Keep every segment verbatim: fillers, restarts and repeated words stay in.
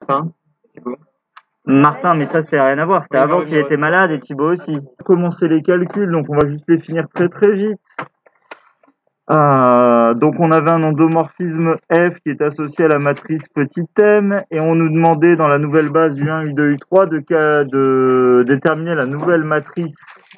Enfin, Thibaut. Martin, mais ça, c'était rien à voir. C'était avant qu'il était malade et Thibaut aussi. Commencer les calculs, donc on va juste les finir très très vite. Euh, donc on avait un endomorphisme F qui est associé à la matrice petit m et on nous demandait dans la nouvelle base U un, U deux, U trois de, de déterminer la nouvelle matrice.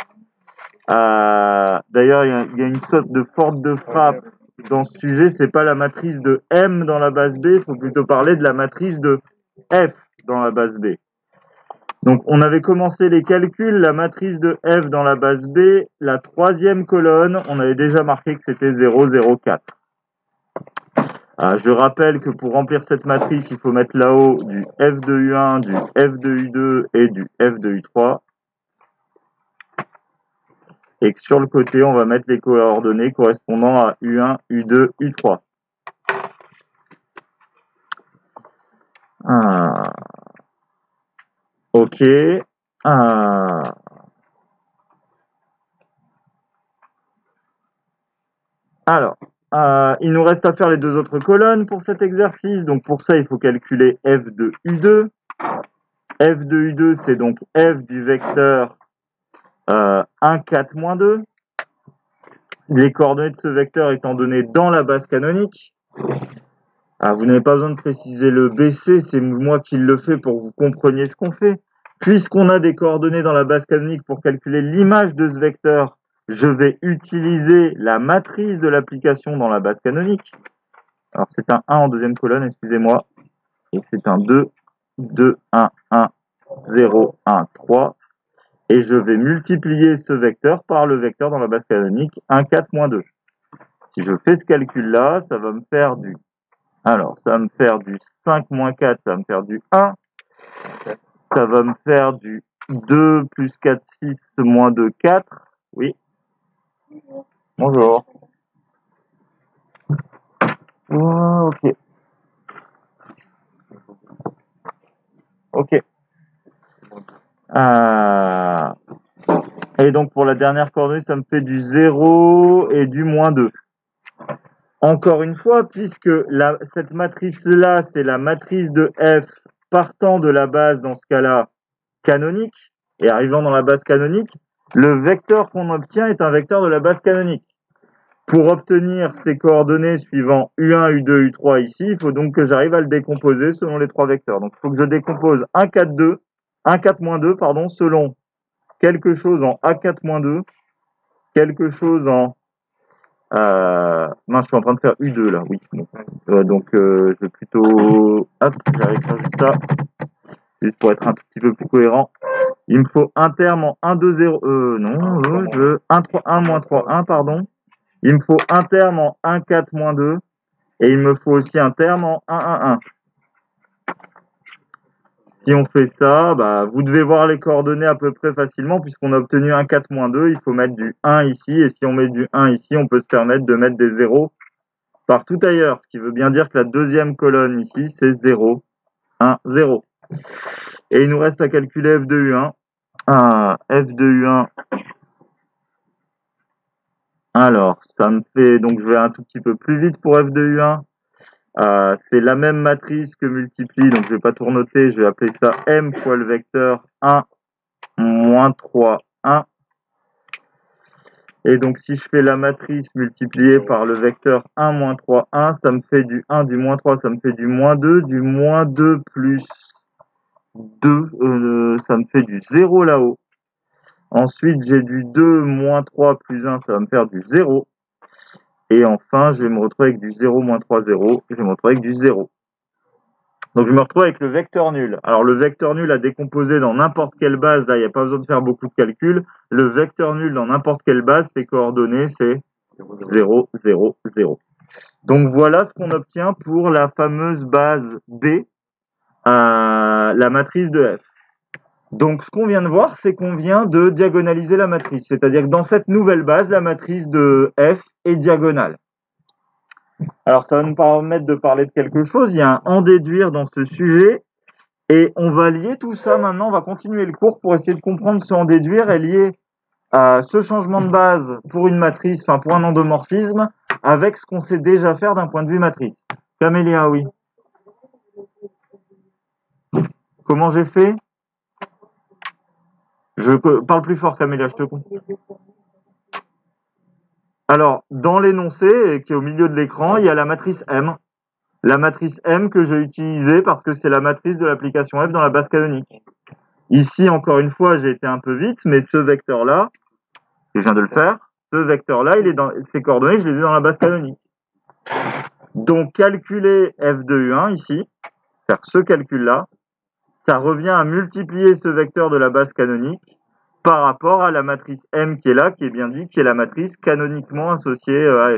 Euh, D'ailleurs, il y, y a une sorte de forte de frappe dans ce sujet. C'est pas la matrice de M dans la base B, il faut plutôt parler de la matrice de F dans la base B. Donc, on avait commencé les calculs, la matrice de F dans la base B, la troisième colonne, on avait déjà marqué que c'était zéro, zéro, quatre. Ah, je rappelle que pour remplir cette matrice, il faut mettre là-haut du F de U un, du F de U deux et du F de U trois. Et que sur le côté, on va mettre les coordonnées correspondant à U un, U deux, U trois. Ah. Ok. Ah. Alors, euh, il nous reste à faire les deux autres colonnes pour cet exercice. Donc pour ça, il faut calculer F de U deux. F de U deux, c'est donc F du vecteur euh, un, quatre, moins deux. Les coordonnées de ce vecteur étant données dans la base canonique. Alors, vous n'avez pas besoin de préciser le B C, c'est moi qui le fais pour que vous compreniez ce qu'on fait. Puisqu'on a des coordonnées dans la base canonique pour calculer l'image de ce vecteur, je vais utiliser la matrice de l'application dans la base canonique. Alors c'est un un en deuxième colonne, excusez-moi. Et c'est un deux, deux, un, un, zéro, un, trois. Et je vais multiplier ce vecteur par le vecteur dans la base canonique, un, quatre, moins deux. Si je fais ce calcul-là, ça va me faire du... Alors, ça va me faire du cinq moins quatre, ça va me faire du un. Ça va me faire du deux plus quatre, six, moins deux, quatre. Oui. Bonjour. Oh, ok. Ok. Euh... Et donc, pour la dernière coordonnée, ça me fait du zéro et du moins deux. Encore une fois, puisque la, cette matrice-là, c'est la matrice de F partant de la base, dans ce cas-là, canonique, et arrivant dans la base canonique, le vecteur qu'on obtient est un vecteur de la base canonique. Pour obtenir ces coordonnées suivant U un, U deux, U trois ici, il faut donc que j'arrive à le décomposer selon les trois vecteurs. Donc il faut que je décompose un, quatre, deux, un, quatre, moins deux, pardon, selon quelque chose en A quatre, moins deux, quelque chose en... Euh... Non, je suis en train de faire U deux là, oui. Bon. Euh, donc euh, je vais plutôt... Hop, j'arrive à faire ça, juste pour être un tout petit peu plus cohérent. Il me faut un terme en un, deux, zéro... Euh, non, euh, je... un, trois, un, moins trois, un, pardon. Il me faut un terme en un, quatre, moins deux. Et il me faut aussi un terme en un, un, un. Si on fait ça, bah, vous devez voir les coordonnées à peu près facilement puisqu'on a obtenu un, quatre, moins deux. Il faut mettre du un ici. Et si on met du un ici, on peut se permettre de mettre des zéros partout ailleurs. Ce qui veut bien dire que la deuxième colonne ici, c'est zéro, un, zéro. Et il nous reste à calculer F de U un. Ah, F de U un. Alors, ça me fait... Donc, je vais un tout petit peu plus vite pour F de U un. Euh, c'est la même matrice que multiplie, donc je vais pas tout renoter, je vais appeler ça M fois le vecteur un, moins trois, un. Et donc si je fais la matrice multipliée par le vecteur un, moins trois, un, ça me fait du un, du moins trois, ça me fait du moins deux, du moins deux plus deux, euh, ça me fait du zéro là-haut. Ensuite, j'ai du deux, moins trois, plus un, ça va me faire du zéro. Et enfin, je vais me retrouver avec du zéro, moins trois, zéro, et je vais me retrouver avec du zéro. Donc je me retrouve avec le vecteur nul. Alors le vecteur nul à décomposer dans n'importe quelle base, là il n'y a pas besoin de faire beaucoup de calculs. Le vecteur nul dans n'importe quelle base, ses coordonnées c'est zéro, zéro, zéro. Donc voilà ce qu'on obtient pour la fameuse base B, euh, la matrice de F. Donc ce qu'on vient de voir, c'est qu'on vient de diagonaliser la matrice. C'est-à-dire que dans cette nouvelle base, la matrice de F est diagonale. Alors ça va nous permettre de parler de quelque chose. Il y a un en déduire dans ce sujet. Et on va lier tout ça maintenant, on va continuer le cours pour essayer de comprendre ce en déduire et lier euh, ce changement de base pour une matrice, enfin pour un endomorphisme, avec ce qu'on sait déjà faire d'un point de vue matrice. Camélia, oui. Comment j'ai fait? Je parle plus fort, Camélia, je te comprends. Alors, dans l'énoncé, qui est au milieu de l'écran, il y a la matrice M. La matrice M que j'ai utilisée parce que c'est la matrice de l'application F dans la base canonique. Ici, encore une fois, j'ai été un peu vite, mais ce vecteur-là, je viens de le faire, ce vecteur-là, il est dans ses coordonnées, je les ai dans la base canonique. Donc, calculer f de U un ici, faire ce calcul-là, ça revient à multiplier ce vecteur de la base canonique par rapport à la matrice M qui est là, qui est bien dit, qui est la matrice canoniquement associée à F.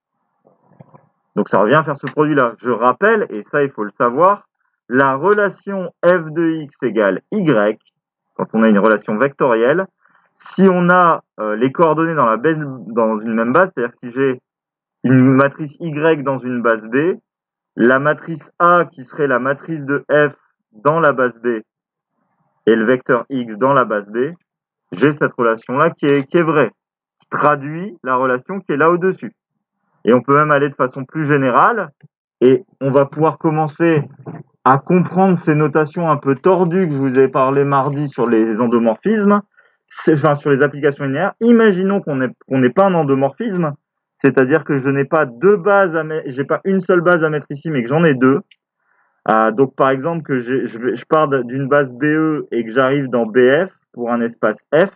Donc ça revient à faire ce produit-là. Je rappelle, et ça il faut le savoir, la relation f de x égale y, quand on a une relation vectorielle, si on a euh, les coordonnées dans, la base, dans une même base, c'est-à-dire si j'ai une matrice y dans une base B, la matrice A qui serait la matrice de f dans la base B et le vecteur x dans la base B, j'ai cette relation-là qui est, qui est vraie, qui traduit la relation qui est là au-dessus. Et on peut même aller de façon plus générale, et on va pouvoir commencer à comprendre ces notations un peu tordues que je vous ai parlé mardi sur les endomorphismes, enfin sur les applications linéaires. Imaginons qu'on n'ait qu'on n'ait pas un endomorphisme, c'est-à-dire que je n'ai pas deux bases, à mettre, j'ai pas une seule base à mettre ici, mais que j'en ai deux. Euh, donc par exemple que je, je, je pars d'une base B E et que j'arrive dans B F pour un espace F,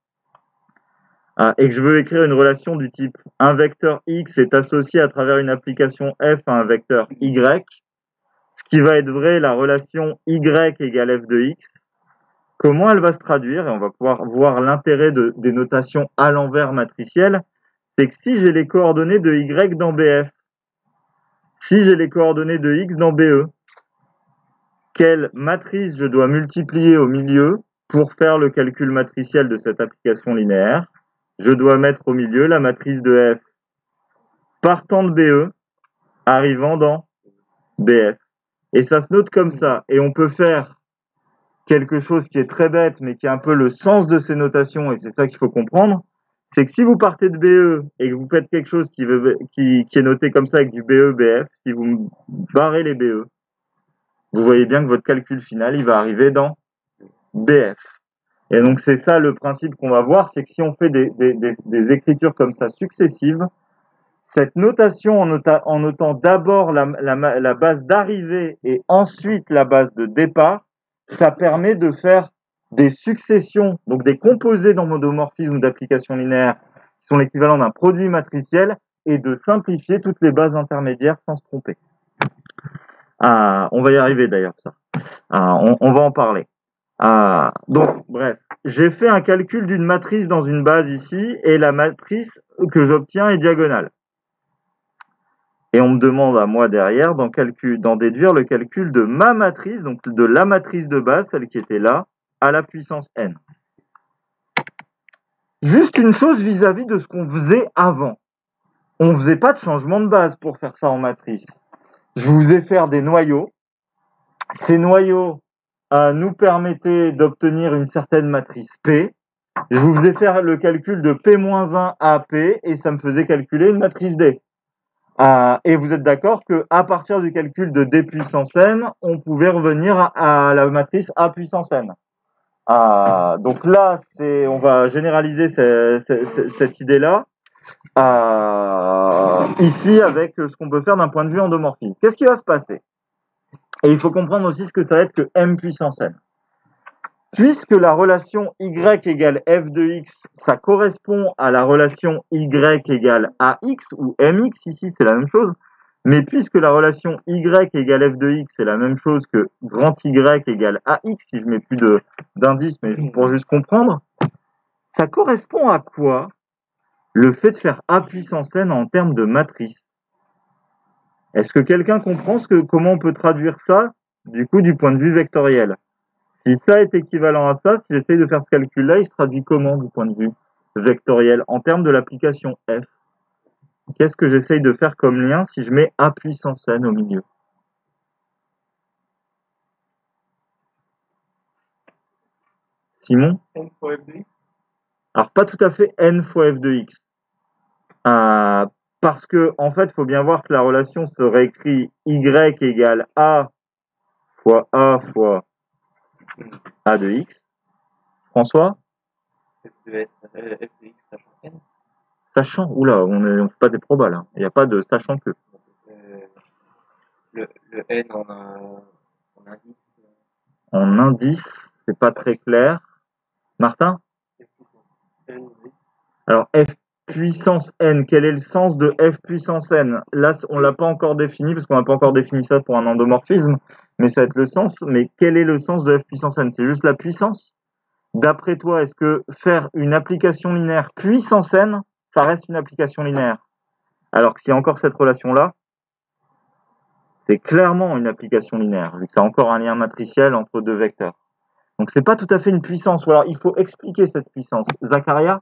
euh, et que je veux écrire une relation du type un vecteur X est associé à travers une application F à un vecteur Y, ce qui va être vrai, la relation Y égale F de X, comment elle va se traduire, et on va pouvoir voir l'intérêt de, des notations à l'envers matricielles, c'est que si j'ai les coordonnées de Y dans B F, si j'ai les coordonnées de X dans B E, quelle matrice je dois multiplier au milieu pour faire le calcul matriciel de cette application linéaire? Je dois mettre au milieu la matrice de F partant de B E, arrivant dans B F. Et ça se note comme ça. Et on peut faire quelque chose qui est très bête, mais qui est un peu le sens de ces notations, et c'est ça qu'il faut comprendre, c'est que si vous partez de B E et que vous faites quelque chose qui, veut, qui, qui est noté comme ça avec du B E, B F, si vous barrez les B E, vous voyez bien que votre calcul final, il va arriver dans B F. Et donc c'est ça le principe qu'on va voir, c'est que si on fait des, des, des, des écritures comme ça successives, cette notation en, nota, en notant d'abord la, la, la base d'arrivée et ensuite la base de départ, ça permet de faire des successions, donc des composés d'endomorphisme ou d'application linéaire qui sont l'équivalent d'un produit matriciel et de simplifier toutes les bases intermédiaires sans se tromper. Ah, on va y arriver d'ailleurs, ça. Ah, on, on va en parler. Ah, donc, bref, j'ai fait un calcul d'une matrice dans une base ici et la matrice que j'obtiens est diagonale. Et on me demande à moi derrière d'en, calcul, d'en déduire le calcul de ma matrice, donc de la matrice de base, celle qui était là, à la puissance n. Juste une chose vis-à-vis de ce qu'on faisait avant. On ne faisait pas de changement de base pour faire ça en matrice. Je vous ai fait des noyaux. Ces noyaux euh, nous permettaient d'obtenir une certaine matrice P. Je vous faisais faire le calcul de P moins un à P et ça me faisait calculer une matrice D. Euh, et vous êtes d'accord qu'à partir du calcul de D puissance n, on pouvait revenir à, à la matrice A puissance n. Euh, donc là, c'est, on va généraliser ce, ce, cette idée-là euh, ici avec ce qu'on peut faire d'un point de vue endomorphique. Qu'est-ce qui va se passer? Et il faut comprendre aussi ce que ça va être que M puissance n. Puisque la relation y égale f de x, ça correspond à la relation y égale ax, ou mx, ici c'est la même chose, mais puisque la relation y égale f de x, c'est la même chose que grand y égale ax, si je mets plus de, d'indice, mais pour juste comprendre, ça correspond à quoi le fait de faire a puissance n en termes de matrice? Est-ce que quelqu'un comprend ce que, comment on peut traduire ça, du coup, du point de vue vectoriel? Si ça est équivalent à ça, si j'essaye de faire ce calcul-là, il se traduit comment du point de vue vectoriel en termes de l'application f? Qu'est-ce que j'essaye de faire comme lien si je mets a puissance n au milieu? Simon? N fois f de x. Alors pas tout à fait n fois f de x. Euh, parce que en fait, il faut bien voir que la relation se réécrit y égale a fois a fois A de x. François? F de x, euh, F de x sachant n. Sachant, oula, on ne on fait pas des probas là. Il n'y a pas de sachant que. Euh, le, le n en, un, en indice. En indice, c'est pas très clair. Martin? Alors, f puissance n, quel est le sens de f puissance n? Là, on l'a pas encore défini, parce qu'on n'a pas encore défini ça pour un endomorphisme, mais ça va être le sens. Mais quel est le sens de f puissance n? C'est juste la puissance? D'après toi, est-ce que faire une application linéaire puissance n, ça reste une application linéaire? Alors que s'il y a encore cette relation-là, c'est clairement une application linéaire, vu que ça a encore un lien matriciel entre deux vecteurs. Donc c'est pas tout à fait une puissance, ou alors il faut expliquer cette puissance. Zacharia?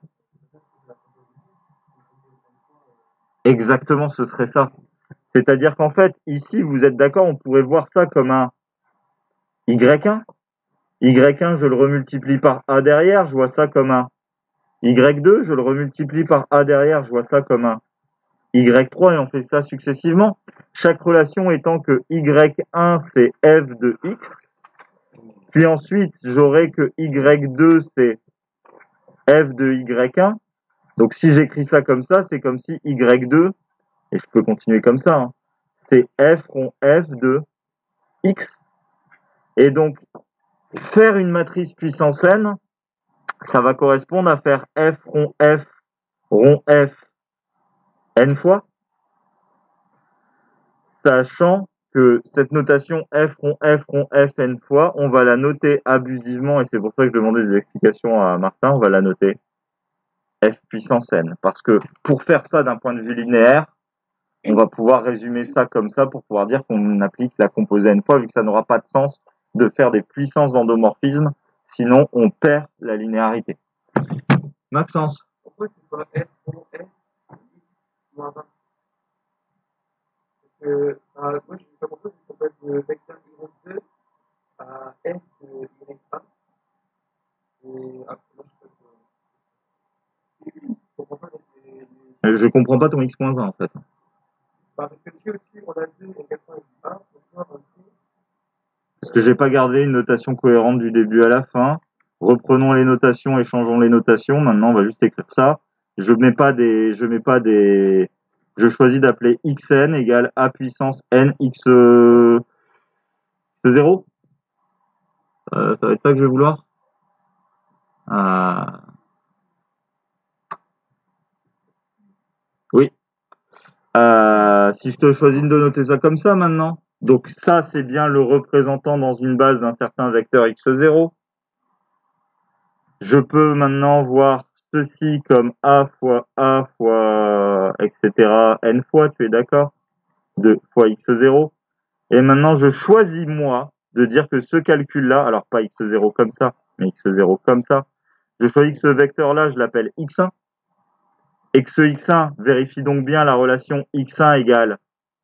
Exactement, ce serait ça. C'est-à-dire qu'en fait, ici, vous êtes d'accord, on pourrait voir ça comme un y un. y un, je le remultiplie par a derrière, je vois ça comme un y deux, je le remultiplie par a derrière, je vois ça comme un y trois, et on fait ça successivement. Chaque relation étant que y un, c'est f de x, puis ensuite, j'aurai que y deux, c'est f de y un. Donc si j'écris ça comme ça, c'est comme si y deux, et je peux continuer comme ça, hein, c'est f rond f de x. Et donc, faire une matrice puissance n, ça va correspondre à faire f rond f rond f n fois, sachant que cette notation f rond f rond f n fois, on va la noter abusivement, et c'est pour ça que je demandais des explications à Martin, on va la noter f puissance n. Parce que pour faire ça d'un point de vue linéaire, on va pouvoir résumer ça comme ça pour pouvoir dire qu'on applique la composée n fois, vu que ça n'aura pas de sens de faire des puissances d'endomorphisme, sinon on perd la linéarité. Maxence? Pourquoi c'est pas f rond f moins vingt? Parce que euh, moi je ne sais pas pourquoi c'est pas de vecteur y deux à f de y un. Et après, moi je sais pas. Je comprends pas les. les... Je comprends pas ton x moins un en fait. Bah, parce que si aussi on a deux et quatre-vingt-dix-un, donc on a Parce que j'ai pas gardé une notation cohérente du début à la fin. Reprenons les notations et changeons les notations. Maintenant, on va juste écrire ça. Je mets pas des, je mets pas des, je choisis d'appeler xn égale a puissance n x zéro. Euh, ça va être ça que je vais vouloir. Euh... Oui. Euh, si je te choisis de noter ça comme ça maintenant. Donc ça, c'est bien le représentant dans une base d'un certain vecteur x zéro. Je peux maintenant voir ceci comme a fois a fois, et cetera, n fois, tu es d'accord? deux fois x zéro. Et maintenant, je choisis, moi, de dire que ce calcul-là, alors pas x zéro comme ça, mais x zéro comme ça, je choisis que ce vecteur-là, je l'appelle x un, et que ce x un vérifie donc bien la relation x un égale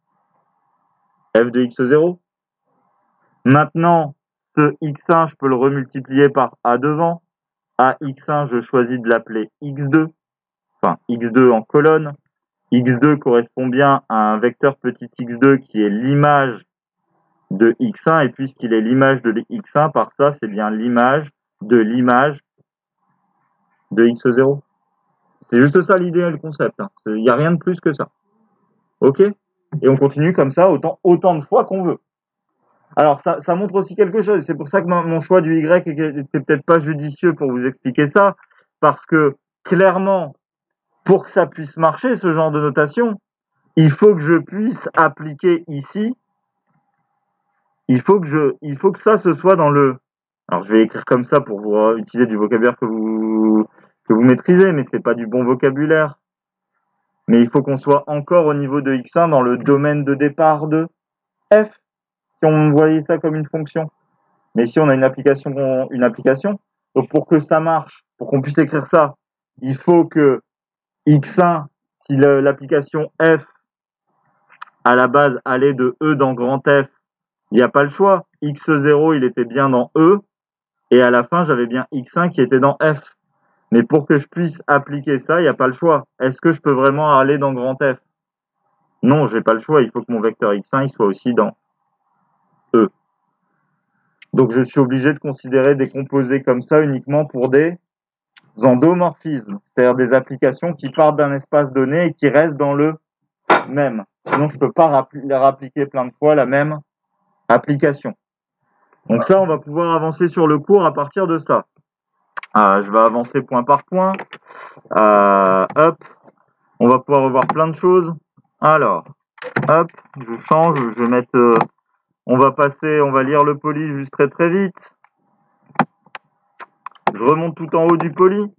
f de x zéro. Maintenant, ce x un, je peux le remultiplier par a devant. A x un, je choisis de l'appeler x deux, enfin x deux en colonne. x deux correspond bien à un vecteur petit x deux qui est l'image de x un, et puisqu'il est l'image de x un, par ça, c'est bien l'image de l'image de x zéro. C'est juste ça l'idée et le concept. Hein. Il n'y a rien de plus que ça. Ok? Et on continue comme ça autant, autant de fois qu'on veut. Alors, ça, ça montre aussi quelque chose. C'est pour ça que mon choix du Y était peut-être pas judicieux pour vous expliquer ça, parce que clairement, pour que ça puisse marcher, ce genre de notation, il faut que je puisse appliquer ici, il faut que je, il faut que ça se soit dans le, alors je vais écrire comme ça pour vous utiliser du vocabulaire que vous, que vous maîtrisez, mais c'est pas du bon vocabulaire. Mais il faut qu'on soit encore au niveau de x un dans le domaine de départ de f, si on voyait ça comme une fonction. Mais ici, on a une application, une application. Donc, pour que ça marche, pour qu'on puisse écrire ça, il faut que x un, si l'application f à la base allait de E dans grand F, il n'y a pas le choix. x zéro, il était bien dans E, et à la fin, j'avais bien x un qui était dans F. Mais pour que je puisse appliquer ça, il n'y a pas le choix. Est-ce que je peux vraiment aller dans grand F? Non, j'ai pas le choix. Il faut que mon vecteur x un il soit aussi dans E. Donc je suis obligé de considérer des composés comme ça uniquement pour des endomorphismes, c'est-à-dire des applications qui partent d'un espace donné et qui restent dans le même. Sinon, je ne peux pas rappli- rappliquer plein de fois la même application. Donc ça, on va pouvoir avancer sur le cours à partir de ça. Euh, je vais avancer point par point. Euh, hop, on va pouvoir revoir plein de choses. Alors, hop, je change, je vais mettre... euh, on va passer, on va lire le poly juste très très vite. Je remonte tout en haut du poly.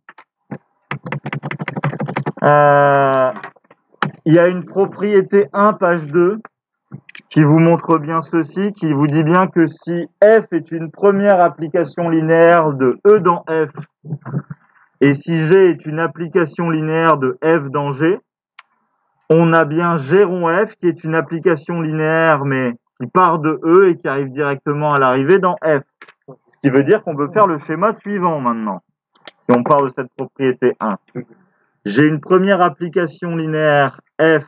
Euh, il y a une propriété un, page deux, qui vous montre bien ceci, qui vous dit bien que si f est une première application linéaire de E dans F, et si G est une application linéaire de F dans G, on a bien G rond F qui est une application linéaire mais qui part de E et qui arrive directement à l'arrivée dans F. Ce qui veut dire qu'on peut faire le schéma suivant maintenant, si on part de cette propriété un. J'ai une première application linéaire F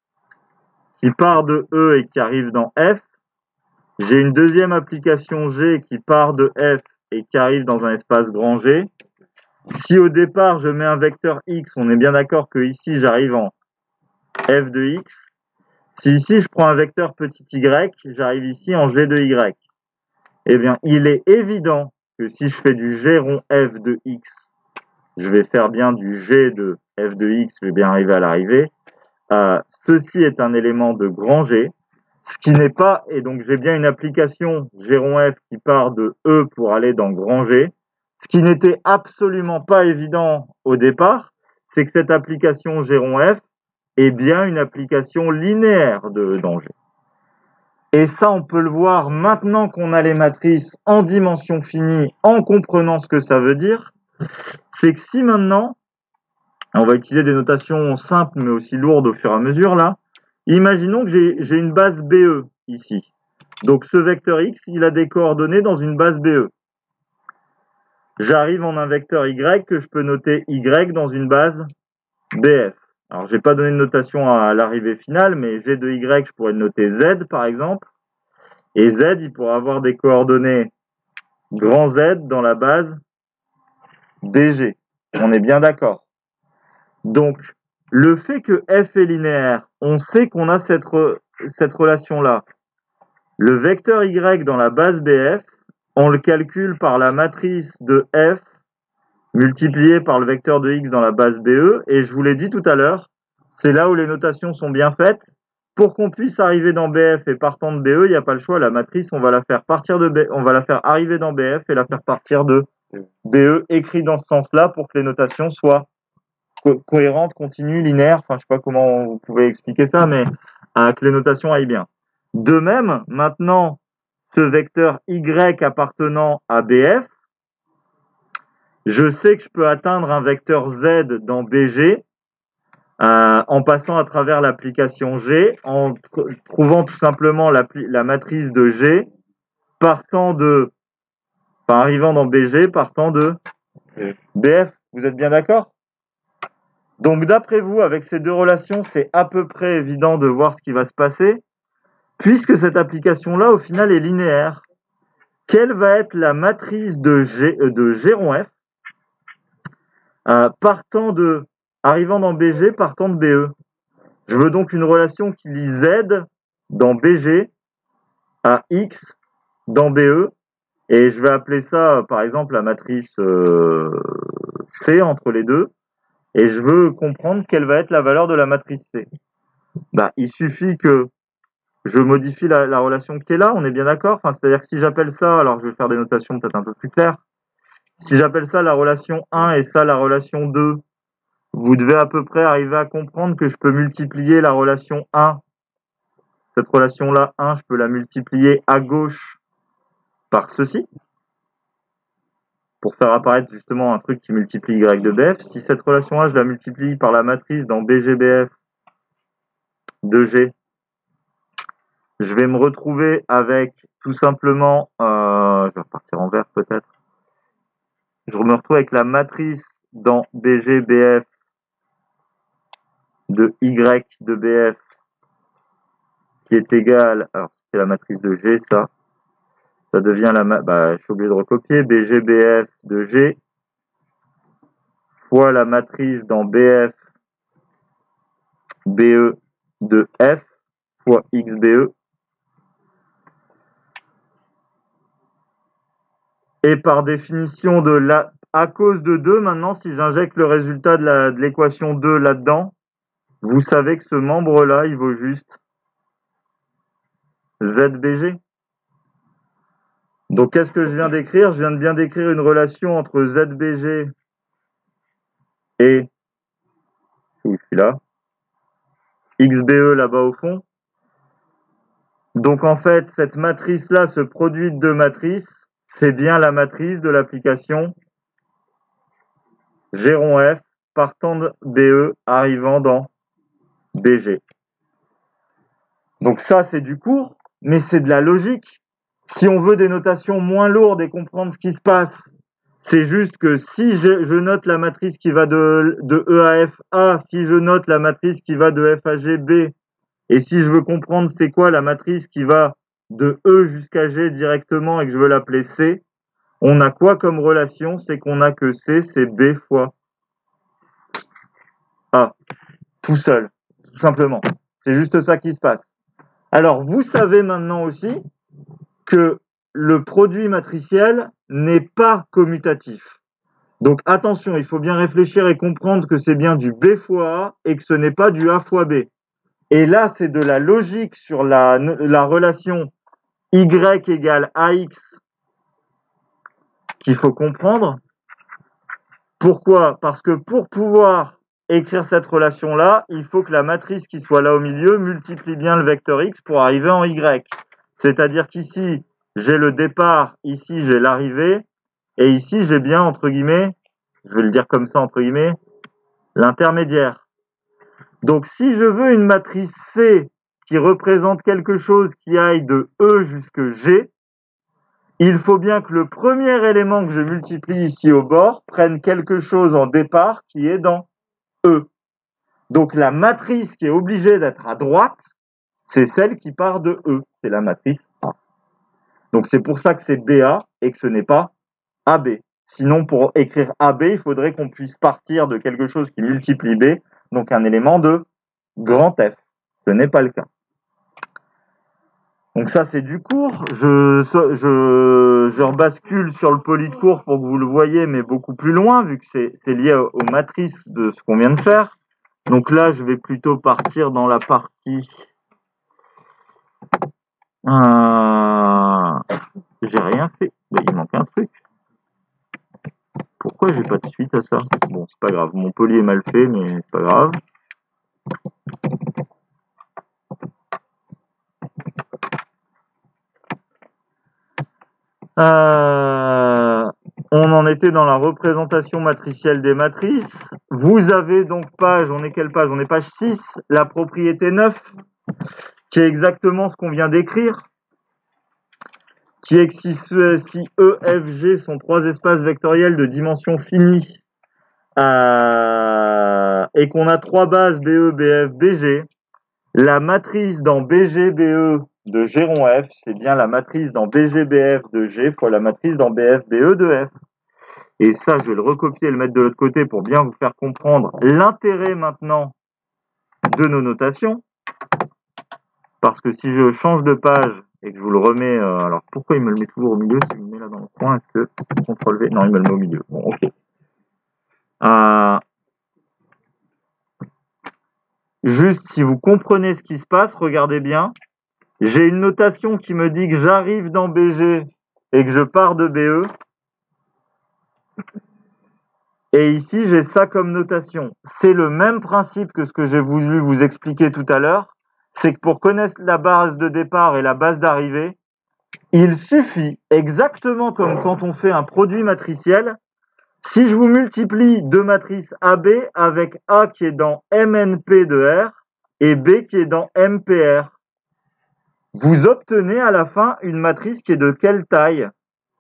qui part de E et qui arrive dans F. J'ai une deuxième application G qui part de F et qui arrive dans un espace grand G. Si au départ je mets un vecteur X, on est bien d'accord que ici j'arrive en F de X. Si ici je prends un vecteur petit y, j'arrive ici en G de Y. Eh bien, il est évident que si je fais du G rond F de X, je vais faire bien du G de F de X, je vais bien arriver à l'arrivée. Euh, ceci est un élément de grand G, ce qui n'est pas, et donc j'ai bien une application G rond F qui part de E pour aller dans grand G. Ce qui n'était absolument pas évident au départ, c'est que cette application G rond F est bien une application linéaire de E dans G. Et ça, on peut le voir maintenant qu'on a les matrices en dimension finie, en comprenant ce que ça veut dire. C'est que si maintenant, on va utiliser des notations simples mais aussi lourdes au fur et à mesure là, imaginons que j'ai, j'ai une base B E ici. Donc ce vecteur X, il a des coordonnées dans une base B E. J'arrive en un vecteur Y que je peux noter Y dans une base B F. Alors, j'ai pas donné de notation à l'arrivée finale, mais G de Y, je pourrais le noter Z, par exemple. Et Z, il pourra avoir des coordonnées grand Z dans la base B G. On est bien d'accord. Donc, le fait que F est linéaire, on sait qu'on a cette, re- cette relation-là. Le vecteur Y dans la base B F, on le calcule par la matrice de F multiplié par le vecteur de X dans la base B E. Et je vous l'ai dit tout à l'heure, c'est là où les notations sont bien faites. Pour qu'on puisse arriver dans B F et partant de B E, il n'y a pas le choix. La matrice, on va la faire partir de B, on va la faire arriver dans B F et la faire partir de B E, écrit dans ce sens-là pour que les notations soient co- cohérentes, continues, linéaires. Enfin, je sais pas comment vous pouvez expliquer ça, mais euh, que les notations aillent bien. De même, maintenant, ce vecteur Y appartenant à B F, je sais que je peux atteindre un vecteur Z dans B G euh, en passant à travers l'application G, en tr- trouvant tout simplement la matrice de G partant de, enfin arrivant dans B G, partant de B F. Vous êtes bien d'accord? Donc d'après vous, avec ces deux relations, c'est à peu près évident de voir ce qui va se passer. Puisque cette application-là, au final, est linéaire, quelle va être la matrice de G, euh, de G rond F euh, partant de, arrivant dans B G, partant de B E? Je veux donc une relation qui lie Z dans B G à X dans B E, et je vais appeler ça, par exemple, la matrice euh, C entre les deux, et je veux comprendre quelle va être la valeur de la matrice C. Bah, il suffit que je modifie la, la relation qui est là, on est bien d'accord? Enfin, c'est-à-dire que si j'appelle ça, alors je vais faire des notations peut-être un peu plus claires, si j'appelle ça la relation un et ça la relation deux, vous devez à peu près arriver à comprendre que je peux multiplier la relation un, cette relation-là, un, je peux la multiplier à gauche par ceci, pour faire apparaître justement un truc qui multiplie Y de B F. Si cette relation-là, je la multiplie par la matrice dans B G B F de G, je vais me retrouver avec tout simplement, euh, je vais repartir en vert peut-être, je me retrouve avec la matrice dans B G B F de Y de B F qui est égale, alors c'est la matrice de G ça, ça devient la... Ma bah, je suis obligé de recopier. B G B F de G fois la matrice dans B F B E de F fois X B E. Et par définition de la... à cause de deux, maintenant, si j'injecte le résultat de l'équation deux là-dedans, vous savez que ce membre-là, il vaut juste Z B G. Donc, qu'est-ce que je viens d'écrire? Je viens de bien d'écrire une relation entre Z B G et, où je suis là, X B E là-bas au fond. Donc, en fait, cette matrice-là, ce produit de deux matrices, c'est bien la matrice de l'application G rond F partant de B E arrivant dans B G. Donc ça, c'est du cours, mais c'est de la logique. Si on veut des notations moins lourdes et comprendre ce qui se passe, c'est juste que si je, je note la matrice qui va de, de E à F A, si je note la matrice qui va de F à G B, et si je veux comprendre c'est quoi la matrice qui va de E jusqu'à G directement et que je veux l'appeler C, on a quoi comme relation? C'est qu'on a que C, c'est B fois A, tout seul, tout simplement. C'est juste ça qui se passe. Alors, vous savez maintenant aussi que le produit matriciel n'est pas commutatif. Donc, attention, il faut bien réfléchir et comprendre que c'est bien du B fois A et que ce n'est pas du A fois B. Et là, c'est de la logique sur la, la relation Y égale A X qu'il faut comprendre. Pourquoi? Parce que pour pouvoir écrire cette relation-là, il faut que la matrice qui soit là au milieu multiplie bien le vecteur X pour arriver en Y. C'est-à-dire qu'ici, j'ai le départ, ici, j'ai l'arrivée, et ici, j'ai bien, entre guillemets, je vais le dire comme ça, entre guillemets, l'intermédiaire. Donc, si je veux une matrice C qui représente quelque chose qui aille de E jusque G, il faut bien que le premier élément que je multiplie ici au bord prenne quelque chose en départ qui est dans E. Donc la matrice qui est obligée d'être à droite, c'est celle qui part de E. C'est la matrice A. Donc c'est pour ça que c'est B A et que ce n'est pas A B. Sinon, pour écrire A B, il faudrait qu'on puisse partir de quelque chose qui multiplie B, donc un élément de grand F. Ce n'est pas le cas. Donc ça, c'est du cours. Je, je, je rebascule sur le poly de cours pour que vous le voyez, mais beaucoup plus loin, vu que c'est lié aux matrices de ce qu'on vient de faire. Donc là, je vais plutôt partir dans la partie... Euh... J'ai rien fait. Ben, il manque un truc. Pourquoi j'ai pas de suite à ça? Bon, c'est pas grave. Mon poly est mal fait, mais c'est pas grave. Euh, on en était dans la représentation matricielle des matrices. Vous avez donc page, on est quelle page? On est page six, la propriété neuf, qui est exactement ce qu'on vient d'écrire, qui est que si, si E, F, G sont trois espaces vectoriels de dimension finie euh, et qu'on a trois bases B E, B F, B G, la matrice dans B G, B E de G rond F, c'est bien la matrice dans B G, B F de G fois la matrice dans B F, B E de F. Et ça, je vais le recopier et le mettre de l'autre côté pour bien vous faire comprendre l'intérêt maintenant de nos notations. Parce que si je change de page et que je vous le remets... Euh, alors, pourquoi il me le met toujours au milieu? Si je le mets là dans le coin, est-ce que... contrôle V? Non, il me le met au milieu. Bon, ok. Euh, juste, si vous comprenez ce qui se passe, regardez bien. J'ai une notation qui me dit que j'arrive dans B G et que je pars de B E. Et ici, j'ai ça comme notation. C'est le même principe que ce que j'ai voulu vous expliquer tout à l'heure. C'est que pour connaître la base de départ et la base d'arrivée, il suffit, exactement comme quand on fait un produit matriciel, si je vous multiplie deux matrices A B avec A qui est dans M N P de R et B qui est dans M P R, vous obtenez à la fin une matrice qui est de quelle taille?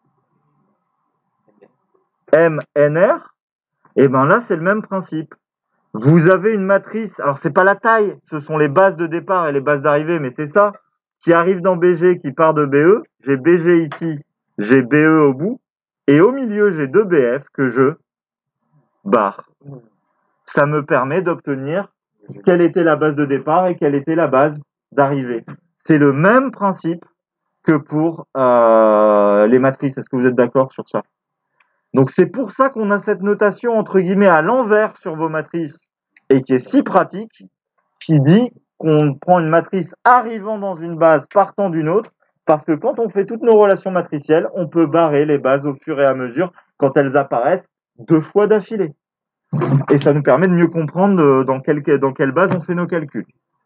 M N R. Et bien là, c'est le même principe. Vous avez une matrice, alors c'est pas la taille, ce sont les bases de départ et les bases d'arrivée, mais c'est ça, qui arrive dans B G, qui part de B E. J'ai B G ici, j'ai B E au bout, et au milieu, j'ai deux B F que je barre. Ça me permet d'obtenir quelle était la base de départ et quelle était la base d'arrivée. C'est le même principe que pour euh, les matrices. Est-ce que vous êtes d'accord sur ça? Donc c'est pour ça qu'on a cette notation entre guillemets à l'envers sur vos matrices et qui est si pratique, qui dit qu'on prend une matrice arrivant dans une base partant d'une autre, parce que quand on fait toutes nos relations matricielles, on peut barrer les bases au fur et à mesure quand elles apparaissent deux fois d'affilée. Et ça nous permet de mieux comprendre dans quelle, dans quelle base on fait nos calculs.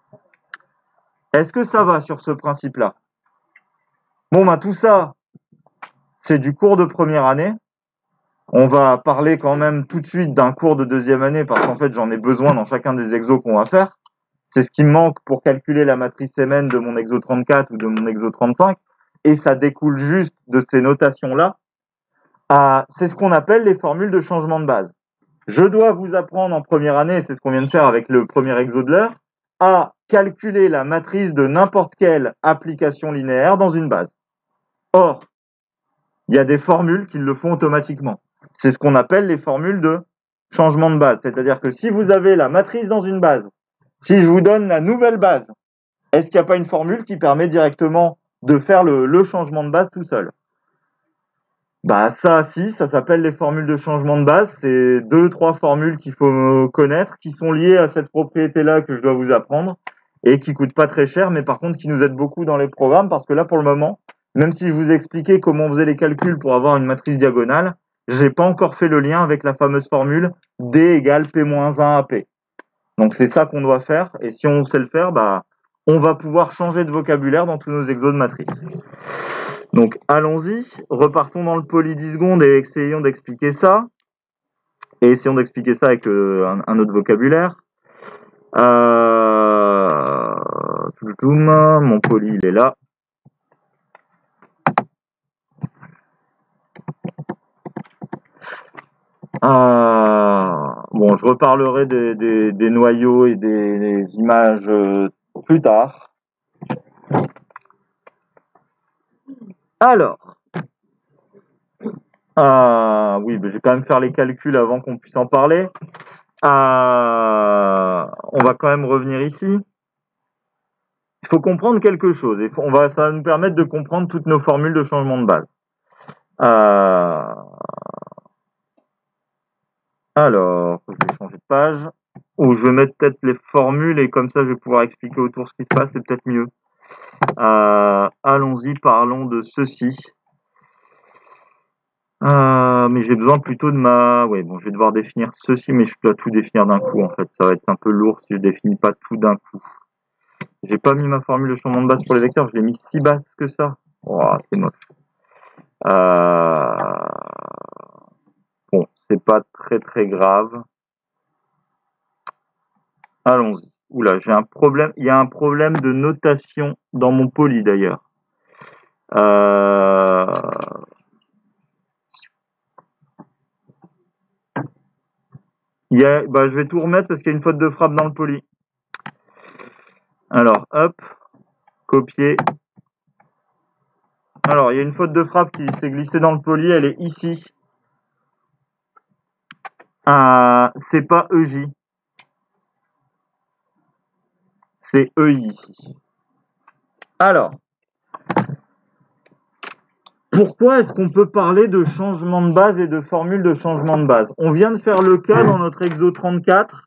Est-ce que ça va sur ce principe-là? Bon, ben tout ça, c'est du cours de première année. On va parler quand même tout de suite d'un cours de deuxième année parce qu'en fait, j'en ai besoin dans chacun des exos qu'on va faire. C'est ce qui me manque pour calculer la matrice M N de mon exo trente-quatre ou de mon exo trente-cinq. Et ça découle juste de ces notations-là. Ah, c'est ce qu'on appelle les formules de changement de base. Je dois vous apprendre en première année, c'est ce qu'on vient de faire avec le premier exo de l'heure, à calculer la matrice de n'importe quelle application linéaire dans une base. Or, il y a des formules qui le font automatiquement. C'est ce qu'on appelle les formules de changement de base. C'est-à-dire que si vous avez la matrice dans une base, si je vous donne la nouvelle base, est-ce qu'il n'y a pas une formule qui permet directement de faire le, le changement de base tout seul? Bah ça, si, ça s'appelle les formules de changement de base. C'est deux, trois formules qu'il faut connaître, qui sont liées à cette propriété-là que je dois vous apprendre et qui coûtent pas très cher, mais par contre qui nous aident beaucoup dans les programmes parce que là, pour le moment, même si je vous ai expliqué comment on faisait les calculs pour avoir une matrice diagonale, j'ai pas encore fait le lien avec la fameuse formule D égale P moins un à P. Donc c'est ça qu'on doit faire, et si on sait le faire, bah on va pouvoir changer de vocabulaire dans tous nos exos de matrice. Donc allons-y, repartons dans le poly dix secondes et essayons d'expliquer ça. Et essayons d'expliquer ça avec euh, un, un autre vocabulaire. Euh... Mon poly, il est là. Euh... Bon, je reparlerai des, des, des noyaux et des, des images euh, plus tard. Alors, euh, oui, mais je vais quand même faire les calculs avant qu'on puisse en parler. Euh, on va quand même revenir ici. Il faut comprendre quelque chose. Et on va, ça va nous permettre de comprendre toutes nos formules de changement de base. Euh, alors, je vais changer de page. Ou je vais mettre peut-être les formules et comme ça je vais pouvoir expliquer autour ce qui se passe, c'est peut-être mieux. Euh, allons-y, parlons de ceci. Euh, mais j'ai besoin plutôt de ma... Oui, bon, je vais devoir définir ceci, mais je dois tout définir d'un coup, en fait. Ça va être un peu lourd si je définis pas tout d'un coup. J'ai pas mis ma formule de changement de base pour les vecteurs, je l'ai mis si basse que ça. Oh, c'est moche. Euh... Bon, c'est pas très très grave. Allons-y. Oula, j'ai un problème. Il y a un problème de notation dans mon poly d'ailleurs. Euh... Il y a... bah, je vais tout remettre parce qu'il y a une faute de frappe dans le poly. Alors, hop, copier. Alors, il y a une faute de frappe qui s'est glissée dans le poly, elle est ici. Euh, c'est pas E J. C'est E I ici. Alors, pourquoi est-ce qu'on peut parler de changement de base et de formule de changement de base? On vient de faire le cas dans notre exo trente-quatre.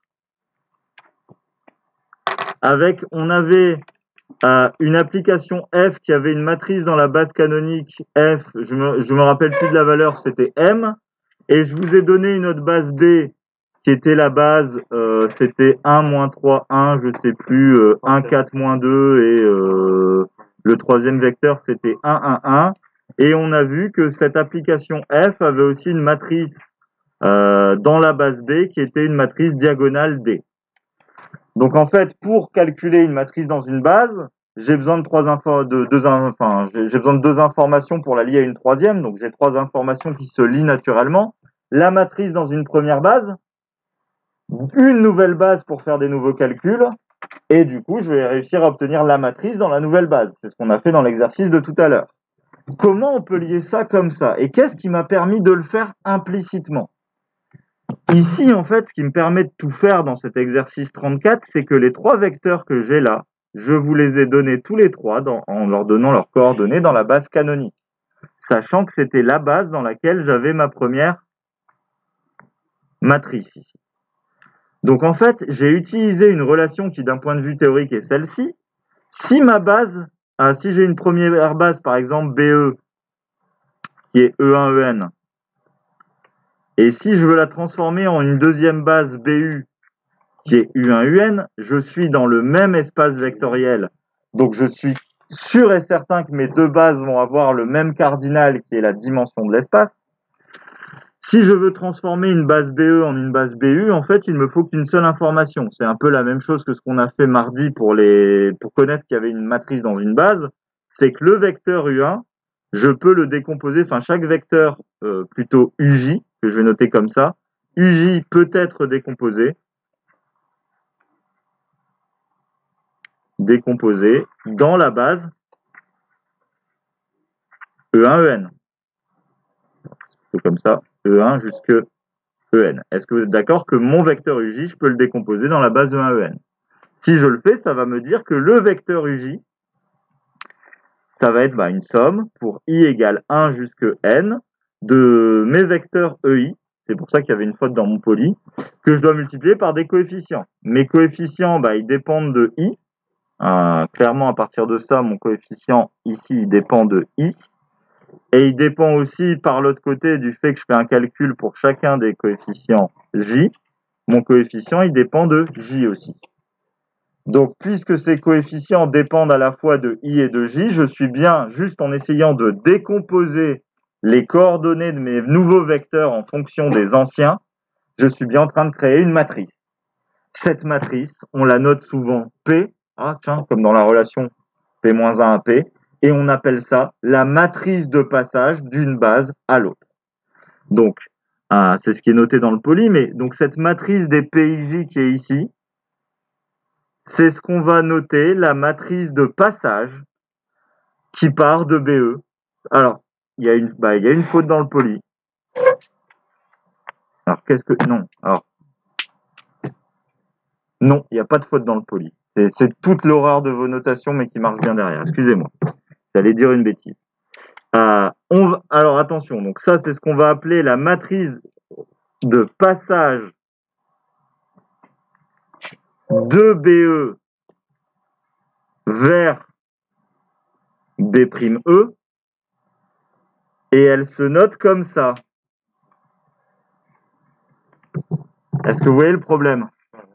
Avec, on avait euh, une application F qui avait une matrice dans la base canonique F, je me, je me rappelle plus de la valeur, c'était M. Et je vous ai donné une autre base B qui était la base, euh, c'était un, moins trois, un, je sais plus, euh, un, quatre, moins deux, et euh, le troisième vecteur, c'était un, un, un. Et on a vu que cette application F avait aussi une matrice euh, dans la base B qui était une matrice diagonale D. Donc en fait, pour calculer une matrice dans une base, j'ai besoin de trois infos, de deux, enfin, j'ai besoin de deux informations pour la lier à une troisième. Donc j'ai trois informations qui se lient naturellement. La matrice dans une première base, une nouvelle base pour faire des nouveaux calculs, et du coup, je vais réussir à obtenir la matrice dans la nouvelle base. C'est ce qu'on a fait dans l'exercice de tout à l'heure. Comment on peut lier ça comme ça? Et qu'est-ce qui m'a permis de le faire implicitement? Ici, en fait, ce qui me permet de tout faire dans cet exercice trente-quatre, c'est que les trois vecteurs que j'ai là, je vous les ai donnés tous les trois dans, en leur donnant leurs coordonnées dans la base canonique, sachant que c'était la base dans laquelle j'avais ma première matrice ici. Donc en fait, j'ai utilisé une relation qui, d'un point de vue théorique, est celle-ci. Si ma base, ah, si j'ai une première base, par exemple B E, qui est E un E N, et si je veux la transformer en une deuxième base B U, qui est U un U N, je suis dans le même espace vectoriel. Donc je suis sûr et certain que mes deux bases vont avoir le même cardinal, qui est la dimension de l'espace. Si je veux transformer une base B E en une base B U, en fait, il me faut qu'une seule information. C'est un peu la même chose que ce qu'on a fait mardi pour, les... pour connaître qu'il y avait une matrice dans une base. C'est que le vecteur U un, je peux le décomposer, enfin chaque vecteur, euh, plutôt U J, que je vais noter comme ça, U J peut être décomposé, décomposé dans la base E un E N. C'est comme ça, E un jusque E N. Est-ce que vous êtes d'accord que mon vecteur U J, je peux le décomposer dans la base E un E N? Si je le fais, ça va me dire que le vecteur U J, ça va être bah, une somme pour I égale un jusque N de mes vecteurs E I, c'est pour ça qu'il y avait une faute dans mon poly, que je dois multiplier par des coefficients. Mes coefficients, bah, ils dépendent de I. Euh, clairement, à partir de ça, mon coefficient ici, il dépend de I. Et il dépend aussi, par l'autre côté, du fait que je fais un calcul pour chacun des coefficients J. Mon coefficient, il dépend de J aussi. Donc, puisque ces coefficients dépendent à la fois de I et de J, je suis bien, juste en essayant de décomposer les coordonnées de mes nouveaux vecteurs en fonction des anciens, je suis bien en train de créer une matrice. Cette matrice, on la note souvent P, ah tiens, comme dans la relation P moins un à P, et on appelle ça la matrice de passage d'une base à l'autre. Donc, ah, c'est ce qui est noté dans le poly, mais donc cette matrice des P I J qui est ici, c'est ce qu'on va noter, la matrice de passage qui part de B E. Alors, il y a une, bah, il y a une faute dans le poly. Alors, qu'est-ce que... Non, alors... Non, il n'y a pas de faute dans le poly. C'est toute l'horreur de vos notations, mais qui marche bien derrière. Excusez-moi. J'allais dire une bêtise. Euh, on va... Alors, attention. Donc, ça, c'est ce qu'on va appeler la matrice de passage de B E vers B'E, et elle se note comme ça. Est-ce que vous voyez le problème?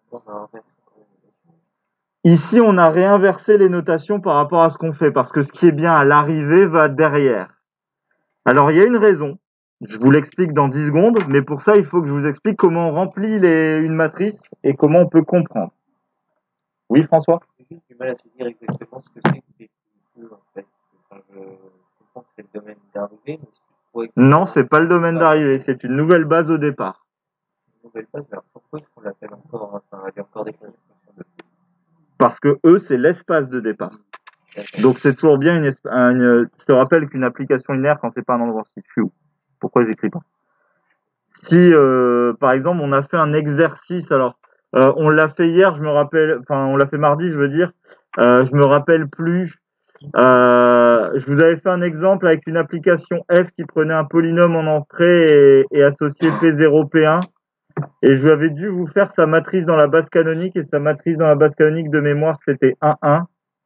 Ici, on a réinversé les notations par rapport à ce qu'on fait, parce que ce qui est bien à l'arrivée va derrière. Alors, il y a une raison. Je vous l'explique dans dix secondes, mais pour ça, il faut que je vous explique comment on remplit les... une matrice et comment on peut comprendre. Oui, François? J'ai juste du mal à saisir exactement ce que c'est que P I E, en fait. Enfin, je comprends que c'est le domaine d'arrivée, mais c'est Non, c'est pas le domaine d'arrivée, c'est une nouvelle base au départ. Une nouvelle base, alors pourquoi est-ce qu'on l'appelle encore, enfin, elle est encore déclarée de... Parce que E, c'est l'espace de départ. Donc c'est toujours bien une, une... Je te rappelle qu'une application linéaire, quand c'est pas un endroit fixe, pourquoi j'écris pas? Si, euh, par exemple, on a fait un exercice, alors, euh, on l'a fait hier, je me rappelle, enfin, on l'a fait mardi, je veux dire, euh, je me rappelle plus, euh, je vous avais fait un exemple avec une application F qui prenait un polynôme en entrée et, et associé P zéro, P un, et je lui avais dû vous faire sa matrice dans la base canonique, et sa matrice dans la base canonique de mémoire, c'était un, un,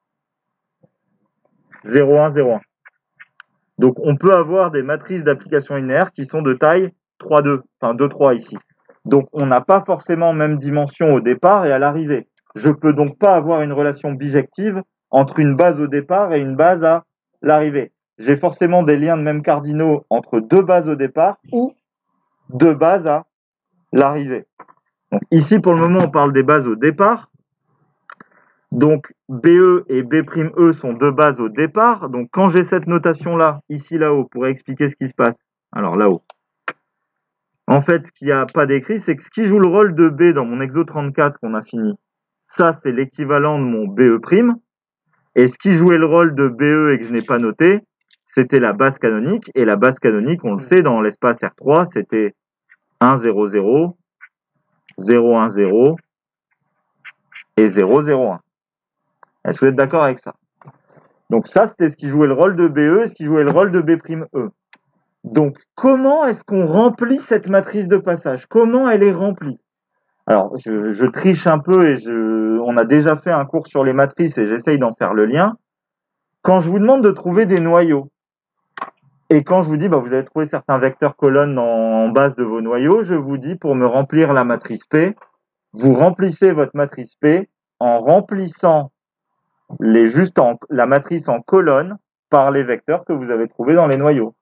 zéro, un, zéro, un. Donc, on peut avoir des matrices d'application linéaire qui sont de taille trois, deux, enfin deux, trois ici. Donc, on n'a pas forcément même dimension au départ et à l'arrivée. Je peux donc pas avoir une relation bijective entre une base au départ et une base à l'arrivée. J'ai forcément des liens de même cardinaux entre deux bases au départ ou deux bases à l'arrivée. Donc, ici, pour le moment, on parle des bases au départ. Donc, B E et B'E sont deux bases au départ. Donc, quand j'ai cette notation-là, ici, là-haut, pour expliquer ce qui se passe. Alors, là-haut. En fait, ce qu'il n'y a pas d'écrit, c'est que ce qui joue le rôle de B dans mon exo trente-quatre qu'on a fini, ça, c'est l'équivalent de mon B'E'. Et ce qui jouait le rôle de B E et que je n'ai pas noté, c'était la base canonique, et la base canonique, on le sait, dans l'espace R trois, c'était un, zéro, zéro, zéro, un, zéro et zéro, zéro, un. Est-ce que vous êtes d'accord avec ça? Donc ça, c'était ce qui jouait le rôle de B E et ce qui jouait le rôle de B', E. Donc, comment est-ce qu'on remplit cette matrice de passage? Comment elle est remplie? Alors, je, je triche un peu et je, on a déjà fait un cours sur les matrices et j'essaye d'en faire le lien. Quand je vous demande de trouver des noyaux, et quand je vous dis, bah, vous allez trouver certains vecteurs colonnes en, en base de vos noyaux, je vous dis, pour me remplir la matrice P, vous remplissez votre matrice P en remplissant les, juste en, la matrice en colonne par les vecteurs que vous avez trouvés dans les noyaux.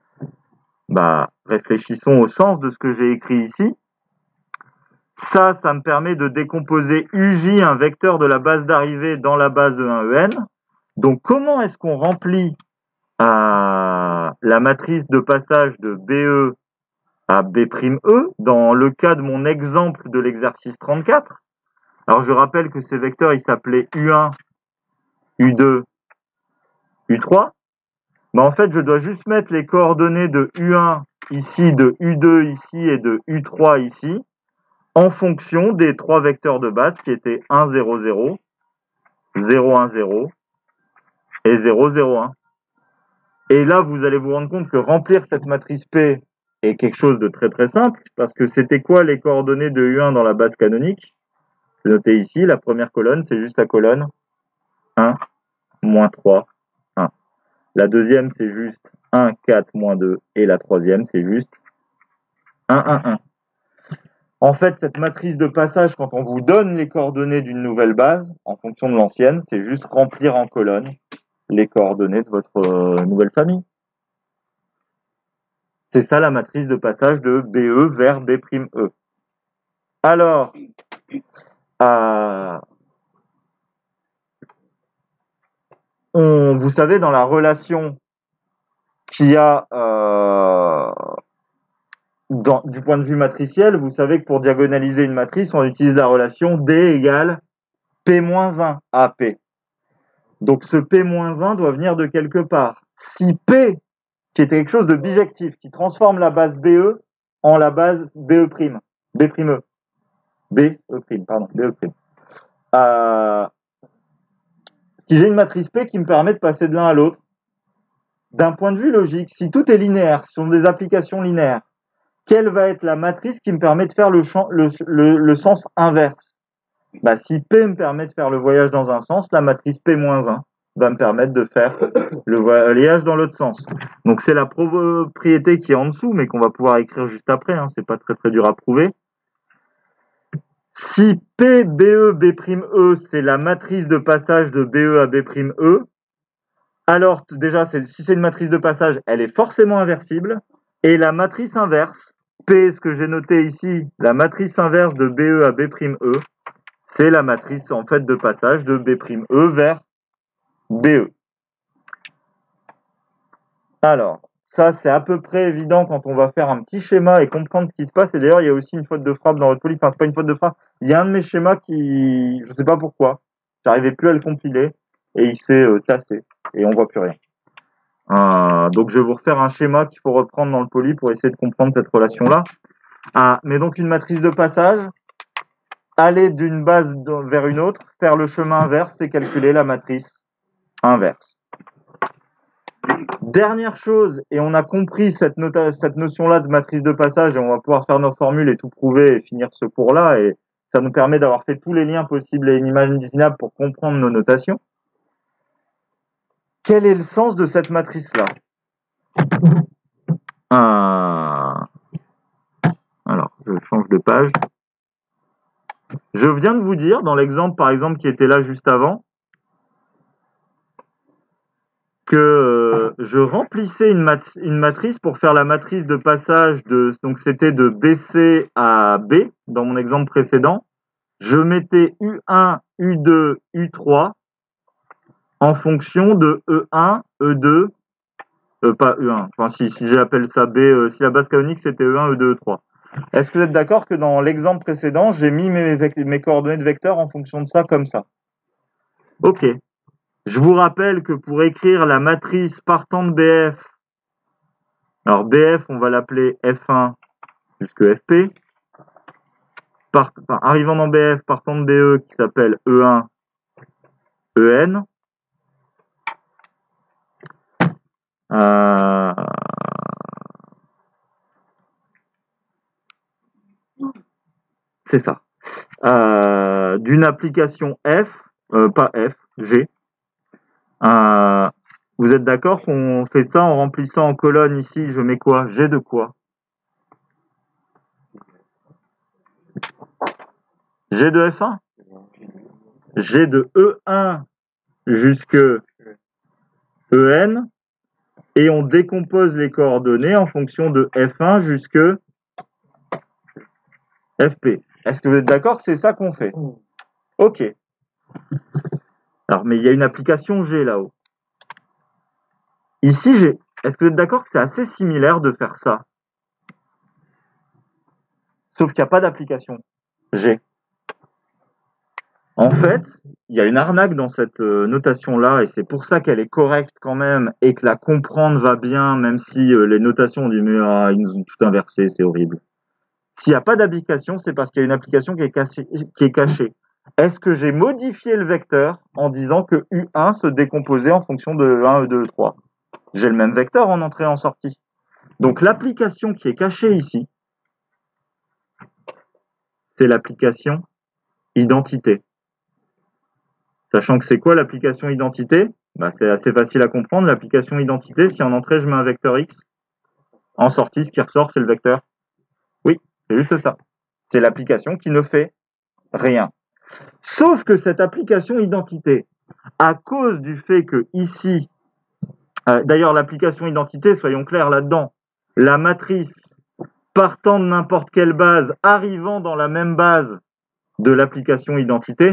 Bah, réfléchissons au sens de ce que j'ai écrit ici. Ça, ça me permet de décomposer U J, un vecteur de la base d'arrivée, dans la base E un E N. Donc, comment est-ce qu'on remplit euh, la matrice de passage de B E à B', E dans le cas de mon exemple de l'exercice trente-quatre? Alors, je rappelle que ces vecteurs, ils s'appelaient U un, U deux, U trois. Bah, en fait, je dois juste mettre les coordonnées de U un ici, de U deux ici et de U trois ici, en fonction des trois vecteurs de base qui étaient un, zéro, zéro, zéro, un, zéro et zéro, zéro, un. Et là, vous allez vous rendre compte que remplir cette matrice P est quelque chose de très très simple, parce que c'était quoi les coordonnées de U un dans la base canonique? Je noté ici, la première colonne, c'est juste la colonne un, moins trois, un. La deuxième, c'est juste un, quatre, moins deux. Et la troisième, c'est juste un, un, un. En fait, cette matrice de passage, quand on vous donne les coordonnées d'une nouvelle base, en fonction de l'ancienne, c'est juste remplir en colonne les coordonnées de votre euh, nouvelle famille. C'est ça la matrice de passage de B E vers B', E. Alors, euh, on, vous savez, dans la relation qu'il y a euh, dans, du point de vue matriciel, vous savez que pour diagonaliser une matrice, on utilise la relation D égale P moins un à P. Donc ce P moins un doit venir de quelque part. Si P, qui était quelque chose de bijectif, qui transforme la base B E en la base B E', B', E, B, E', pardon, B, E'. Euh, si j'ai une matrice P qui me permet de passer de l'un à l'autre, d'un point de vue logique, si tout est linéaire, ce sont des applications linéaires, quelle va être la matrice qui me permet de faire le, champ, le, le, le sens inverse? Bah, si P me permet de faire le voyage dans un sens, la matrice P moins un va me permettre de faire le voyage dans l'autre sens. Donc c'est la propriété qui est en dessous, mais qu'on va pouvoir écrire juste après, hein, c'est pas très très dur à prouver. Si P, B E, B', E, c'est la matrice de passage de B E à B', E, alors déjà, si c'est une matrice de passage, elle est forcément inversible. Et la matrice inverse, P, ce que j'ai noté ici, la matrice inverse de B E à B', E, c'est la matrice en fait de passage de B', E vers B E. Alors, ça c'est à peu près évident quand on va faire un petit schéma et comprendre ce qui se passe. Et d'ailleurs, il y a aussi une faute de frappe dans votre poly. Enfin, c'est pas une faute de frappe. Il y a un de mes schémas qui, je sais pas pourquoi, j'arrivais plus à le compiler et il s'est euh, cassé et on voit plus rien. Euh, donc je vais vous refaire un schéma qu'il faut reprendre dans le poly pour essayer de comprendre cette relation-là. Ah, mais donc une matrice de passage, aller d'une base vers une autre, faire le chemin inverse, c'est calculer la matrice inverse. Dernière chose, et on a compris cette, cette notion-là de matrice de passage, et on va pouvoir faire nos formules et tout prouver et finir ce cours-là, et ça nous permet d'avoir fait tous les liens possibles et inimaginables pour comprendre nos notations. Quel est le sens de cette matrice-là? euh... Alors, je change de page. Je viens de vous dire, dans l'exemple par exemple qui était là juste avant, que euh, je remplissais une, mat une matrice pour faire la matrice de passage de, donc c'était de B C à B, dans mon exemple précédent. Je mettais U un, U deux, U trois en fonction de E un, E deux, euh, pas E un, enfin si, si j'appelle ça B, euh, si la base canonique c'était E un, E deux, E trois. Est-ce que vous êtes d'accord que dans l'exemple précédent, j'ai mis mes, mes coordonnées de vecteurs en fonction de ça comme ça? Ok. Je vous rappelle que pour écrire la matrice partant de B F, alors B F, on va l'appeler F un jusque F P, part, enfin, arrivant dans B F, partant de B E, qui s'appelle E un, E N, euh, c'est ça, euh, d'une application F, euh, pas F, G. Euh, vous êtes d'accord qu'on fait ça en remplissant en colonne ici, je mets quoi? G de quoi? G de F un? G de E un jusque E N, et on décompose les coordonnées en fonction de F un jusque F P. Est-ce que vous êtes d'accord que c'est ça qu'on fait? Ok. Alors, mais il y a une application G là-haut. Ici, j'ai. Est-ce que vous êtes d'accord que c'est assez similaire de faire ça? Sauf qu'il n'y a pas d'application G. En fait, il y a une arnaque dans cette euh, notation-là, et c'est pour ça qu'elle est correcte quand même, et que la comprendre va bien, même si euh, les notations du mur, ah, ils nous ont tout inversé, c'est horrible. S'il n'y a pas d'application, c'est parce qu'il y a une application qui est cachée. Qui est cachée. Est-ce que j'ai modifié le vecteur en disant que U un se décomposait en fonction de E un, E deux, E trois? J'ai le même vecteur en entrée et en sortie. Donc l'application qui est cachée ici, c'est l'application identité. Sachant que c'est quoi l'application identité? Bah, c'est assez facile à comprendre. L'application identité, si en entrée je mets un vecteur X, en sortie, ce qui ressort, c'est le vecteur. Oui, c'est juste ça. C'est l'application qui ne fait rien. Sauf que cette application identité, à cause du fait que ici, euh, d'ailleurs l'application identité, soyons clairs là-dedans, la matrice partant de n'importe quelle base, arrivant dans la même base de l'application identité,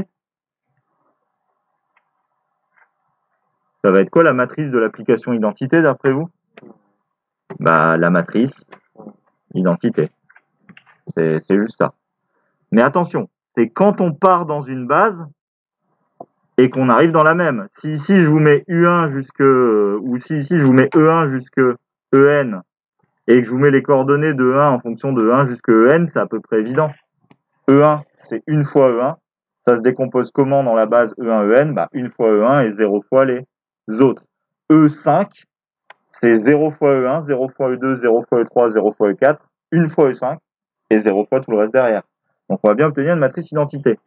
ça va être quoi la matrice de l'application identité d'après vous? Bah, la matrice identité. C'est juste ça. Mais attention, c'est quand on part dans une base et qu'on arrive dans la même. Si ici je vous mets U un jusque, ou si ici je vous mets E un jusque E N et que je vous mets les coordonnées de E un en fonction de E un jusque E N, c'est à peu près évident. E un, c'est une fois E un. Ça se décompose comment dans la base E un, E N? Bah, une fois E un et zéro fois les autres. E cinq, c'est zéro fois E un, zéro fois E deux, zéro fois E trois, zéro fois E quatre, une fois E cinq et zéro fois tout le reste derrière. Donc on va bien obtenir une matrice identité.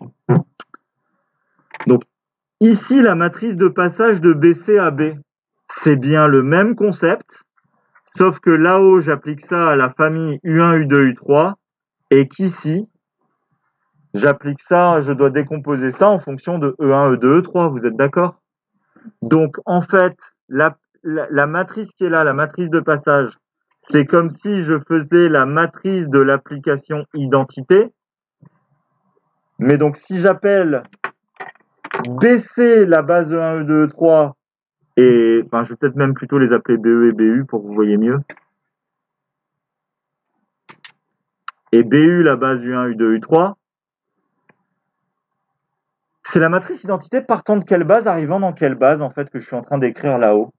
Donc ici, la matrice de passage de B C à B, c'est bien le même concept, sauf que là-haut, j'applique ça à la famille U un, U deux, U trois, et qu'ici, j'applique ça, je dois décomposer ça en fonction de E un, E deux, E trois, vous êtes d'accord? Donc en fait, la, la, la matrice qui est là, la matrice de passage, c'est comme si je faisais la matrice de l'application identité, mais donc si j'appelle B C la base E un, E deux, E trois, et enfin, je vais peut-être même plutôt les appeler B E et B U pour que vous voyez mieux. Et B U la base U un, U deux, U trois, c'est la matrice identité partant de quelle base, arrivant dans quelle base en fait que je suis en train d'écrire là-haut.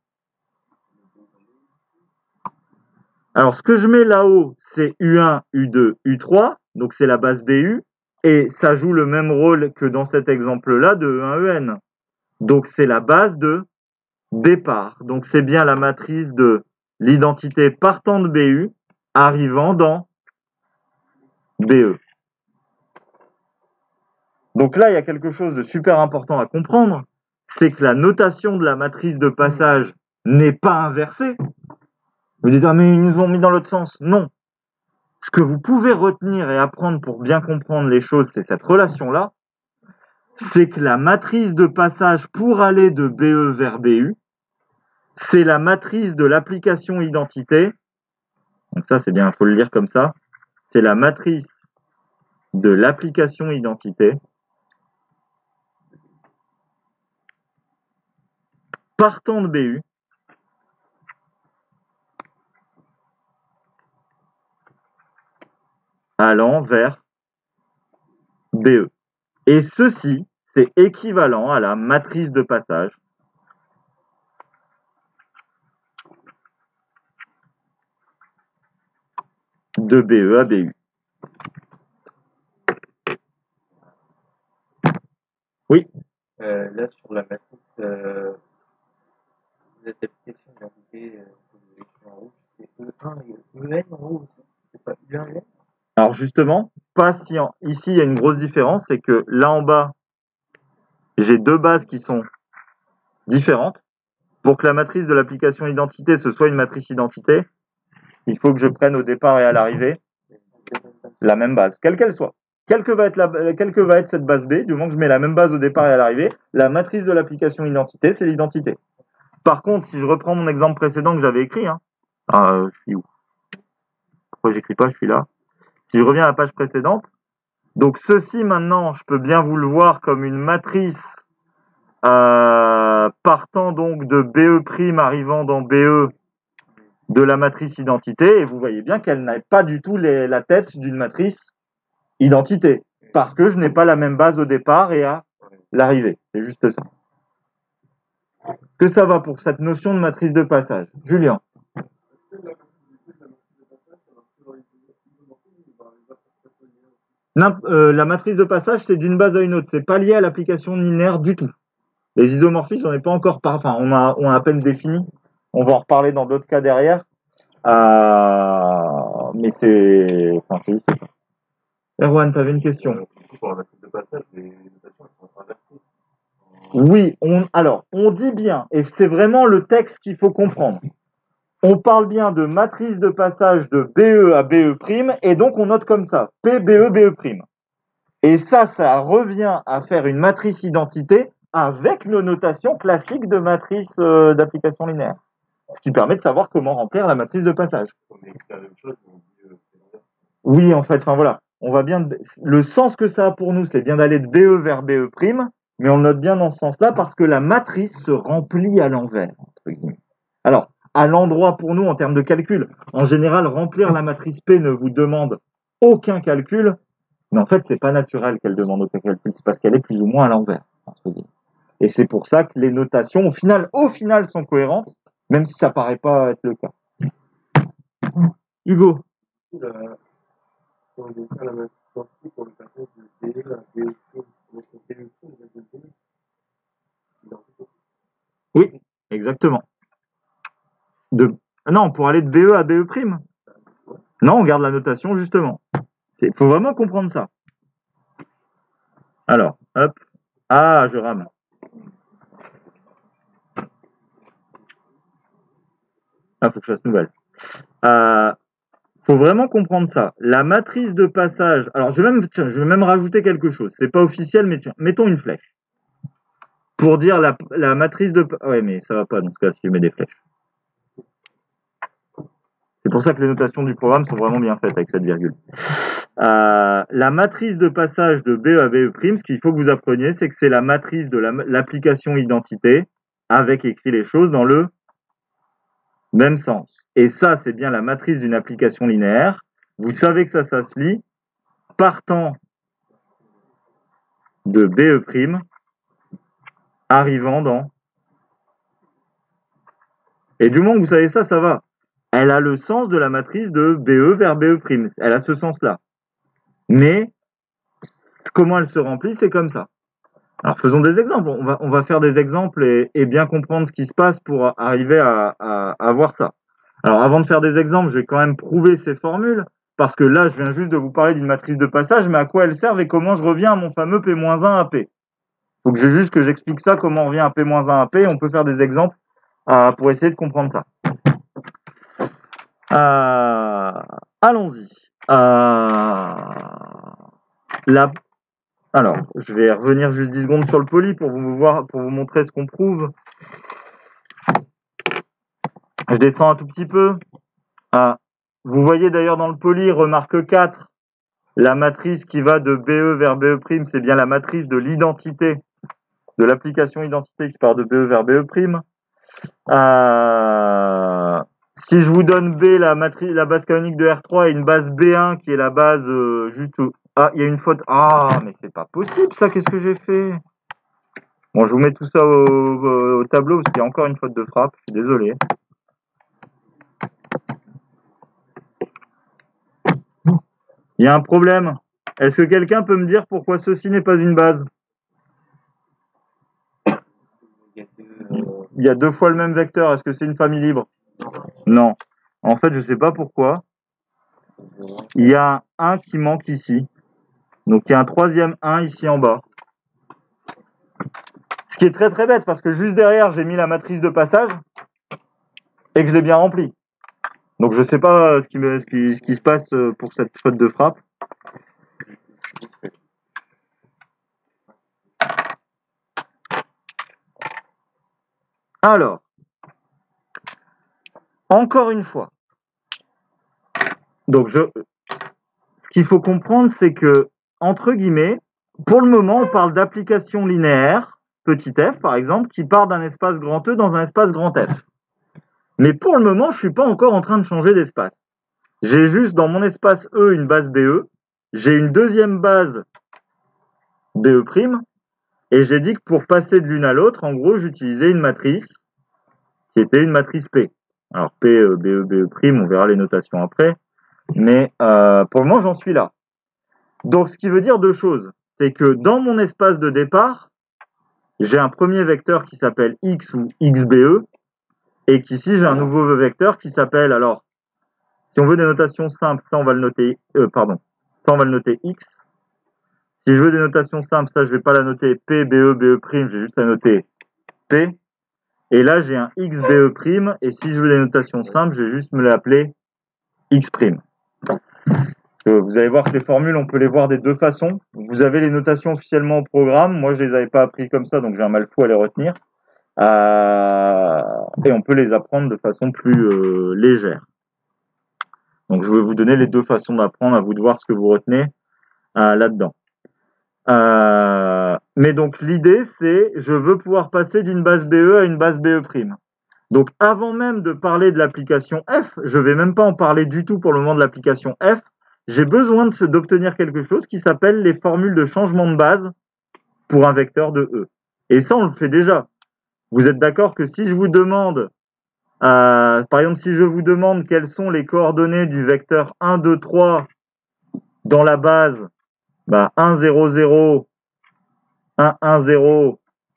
Alors ce que je mets là-haut, c'est U un, U deux, U trois, donc c'est la base B U, et ça joue le même rôle que dans cet exemple-là de E un, E N. Donc c'est la base de départ. Donc c'est bien la matrice de l'identité partant de B U, arrivant dans B E. Donc là, il y a quelque chose de super important à comprendre, c'est que la notation de la matrice de passage n'est pas inversée. Vous dites, ah mais ils nous ont mis dans l'autre sens. Non. Ce que vous pouvez retenir et apprendre pour bien comprendre les choses, c'est cette relation-là. C'est que la matrice de passage pour aller de B E vers B U, c'est la matrice de l'application identité. Donc ça, c'est bien, il faut le lire comme ça. C'est la matrice de l'application identité partant de B U allant vers B E. Et ceci, c'est équivalent à la matrice de passage de B E à B U. Oui. Euh, là, sur la matrice, euh, de cette application d'identité, euh, que vous avez écrit en rouge, c'est E un et E N en haut aussi. C'est pas U un et N. Alors justement, pas si en- ici il y a une grosse différence, c'est que là en bas, j'ai deux bases qui sont différentes. Pour que la matrice de l'application identité, ce soit une matrice identité, il faut que je prenne au départ et à l'arrivée la même base, quelle qu'elle soit. Quelle que va être, la, quelle que va être cette base B, du moment que je mets la même base au départ et à l'arrivée, la matrice de l'application identité, c'est l'identité. Par contre, si je reprends mon exemple précédent que j'avais écrit, hein, ah, euh, je suis où? Pourquoi j'écris pas? Je suis là. Si je reviens à la page précédente, donc ceci maintenant, je peux bien vous le voir comme une matrice euh, partant donc de B E' arrivant dans B E de la matrice identité, et vous voyez bien qu'elle n'a pas du tout les, la tête d'une matrice identité, parce que je n'ai pas la même base au départ et à l'arrivée. C'est juste ça. Est-ce que ça va pour cette notion de matrice de passage? Julien? Euh, la matrice de passage, c'est d'une base à une autre. C'est pas lié à l'application linéaire du tout. Les isomorphismes, on n'est pas encore par... enfin, on a, on a à peine défini. On va en reparler dans d'autres cas derrière. Euh, mais c'est, enfin, c'est juste ça. Erwan, tu avais une question. Du coup, pour la matrice de passage, les notations elles sont inversées. Oui, on, alors, on dit bien, et c'est vraiment le texte qu'il faut comprendre. On parle bien de matrice de passage de B E à B E', et donc on note comme ça, P, B E, B E'. Et ça, ça revient à faire une matrice identité avec nos notations classiques de matrice euh, d'application linéaire. Ce qui permet de savoir comment remplir la matrice de passage. On écrit la même chose, mais on dit euh, c'est l'inverse. Oui, en fait, enfin voilà, on va bien, le sens que ça a pour nous, c'est bien d'aller de B E vers B E', mais on le note bien dans ce sens-là parce que la matrice se remplit à l'envers, entre guillemets. Alors, à l'endroit pour nous en termes de calcul, en général, remplir la matrice P ne vous demande aucun calcul, mais en fait, c'est pas naturel qu'elle demande aucun calcul, c'est parce qu'elle est plus ou moins à l'envers, entre guillemets. Et c'est pour ça que les notations, au final, au final, sont cohérentes, même si ça paraît pas être le cas. Hugo? Du coup, la, on va faire la matrice identité pour le passage de B E à B E'. Donc, B E' va devenir identité. Oui, exactement. De... Non, pour aller de B E à B E'. Non, on garde la notation justement. Il faut vraiment comprendre ça. Alors, hop. Ah, je rame. Ah, faut que je fasse nouvelle. Euh, faut vraiment comprendre ça. La matrice de passage. Alors, je vais même, tiens, je vais même rajouter quelque chose. C'est pas officiel, mais tiens, mettons une flèche. Pour dire la, la matrice de... Ouais, mais ça va pas dans ce cas si je mets des flèches. C'est pour ça que les notations du programme sont vraiment bien faites avec cette virgule. Euh, la matrice de passage de B E à B E', ce qu'il faut que vous appreniez, c'est que c'est la matrice de l'application la, identité avec écrit les choses dans le même sens. Et ça, c'est bien la matrice d'une application linéaire. Vous savez que ça, ça se lit partant de B E', arrivant dans... Et du moment que vous savez ça, ça va. Elle a le sens de la matrice de B E vers B E'. Elle a ce sens-là. Mais comment elle se remplit, c'est comme ça. Alors faisons des exemples. On va, on va faire des exemples et, et bien comprendre ce qui se passe pour arriver à, à, à voir ça. Alors avant de faire des exemples, je vais quand même prouver ces formules, parce que là, je viens juste de vous parler d'une matrice de passage, mais à quoi elle sert et comment je reviens à mon fameux P moins un à P. Il faut que j'ai juste que j'explique ça, comment on revient à P moins un à P, et on peut faire des exemples euh, pour essayer de comprendre ça. Euh, allons-y. Euh, la... Alors, je vais revenir juste dix secondes sur le poly pour vous, voir, pour vous montrer ce qu'on prouve. Je descends un tout petit peu. Ah, vous voyez d'ailleurs dans le poly, remarque quatre, la matrice qui va de B E vers B E', c'est bien la matrice de l'identité, de l'application identité qui part de B E vers B E'. Euh, si je vous donne B, la matrice, la base canonique de R trois, et une base B un qui est la base euh, juste... Où... Ah, il y a une faute. Ah, mais c'est pas possible ça, qu'est-ce que j'ai fait? Bon, je vous mets tout ça au, au, au tableau parce qu'il y a encore une faute de frappe, je suis désolé. Il y a un problème. Est-ce que quelqu'un peut me dire pourquoi ceci n'est pas une base? Il y a deux, euh, Il y a deux fois le même vecteur. Est-ce que c'est une famille libre? Non. En fait, je sais pas pourquoi. Il y a un un qui manque ici. Donc, il y a un troisième un ici en bas. Ce qui est très très bête parce que juste derrière, j'ai mis la matrice de passage et que je l'ai bien remplie. Donc, je sais pas ce qui, me, ce qui, ce qui se passe pour cette faute de frappe. Alors, encore une fois. Donc, je, ce qu'il faut comprendre, c'est que, entre guillemets, pour le moment, on parle d'application linéaire, petit f par exemple, qui part d'un espace grand E dans un espace grand F. Mais pour le moment, je suis pas encore en train de changer d'espace. J'ai juste dans mon espace E une base B E, j'ai une deuxième base B E', et j'ai dit que pour passer de l'une à l'autre, en gros, j'utilisais une matrice qui était une matrice P. Alors P, euh, B E, B E', on verra les notations après, mais euh, pour le moment, j'en suis là. Donc, ce qui veut dire deux choses. C'est que dans mon espace de départ, j'ai un premier vecteur qui s'appelle X ou X B E, et qu'ici, j'ai un nouveau vecteur qui s'appelle, alors, si on veut des notations simples, ça, on va le noter, euh, pardon, ça, on va le noter X. Si je veux des notations simples, ça, je vais pas la noter P, B E, B E', j'ai juste la noter P. Et là, j'ai un X, B E', et si je veux des notations simples, je vais juste me l'appeler X'. Vous allez voir que les formules, on peut les voir des deux façons. Vous avez les notations officiellement au programme. Moi, je les avais pas appris comme ça, donc j'ai un mal fou à les retenir. Euh, et on peut les apprendre de façon plus euh, légère. Donc, je vais vous donner les deux façons d'apprendre, à vous de voir ce que vous retenez euh, là-dedans. Euh, mais donc, l'idée, c'est je veux pouvoir passer d'une base B E à une base B E'. Donc, avant même de parler de l'application F, je vais même pas en parler du tout pour le moment de l'application F, j'ai besoin de d'obtenir quelque chose qui s'appelle les formules de changement de base pour un vecteur de E. Et ça, on le fait déjà. Vous êtes d'accord que si je vous demande, euh, par exemple, si je vous demande quelles sont les coordonnées du vecteur un, deux, trois dans la base, bah, un, zéro, zéro, un, un, zéro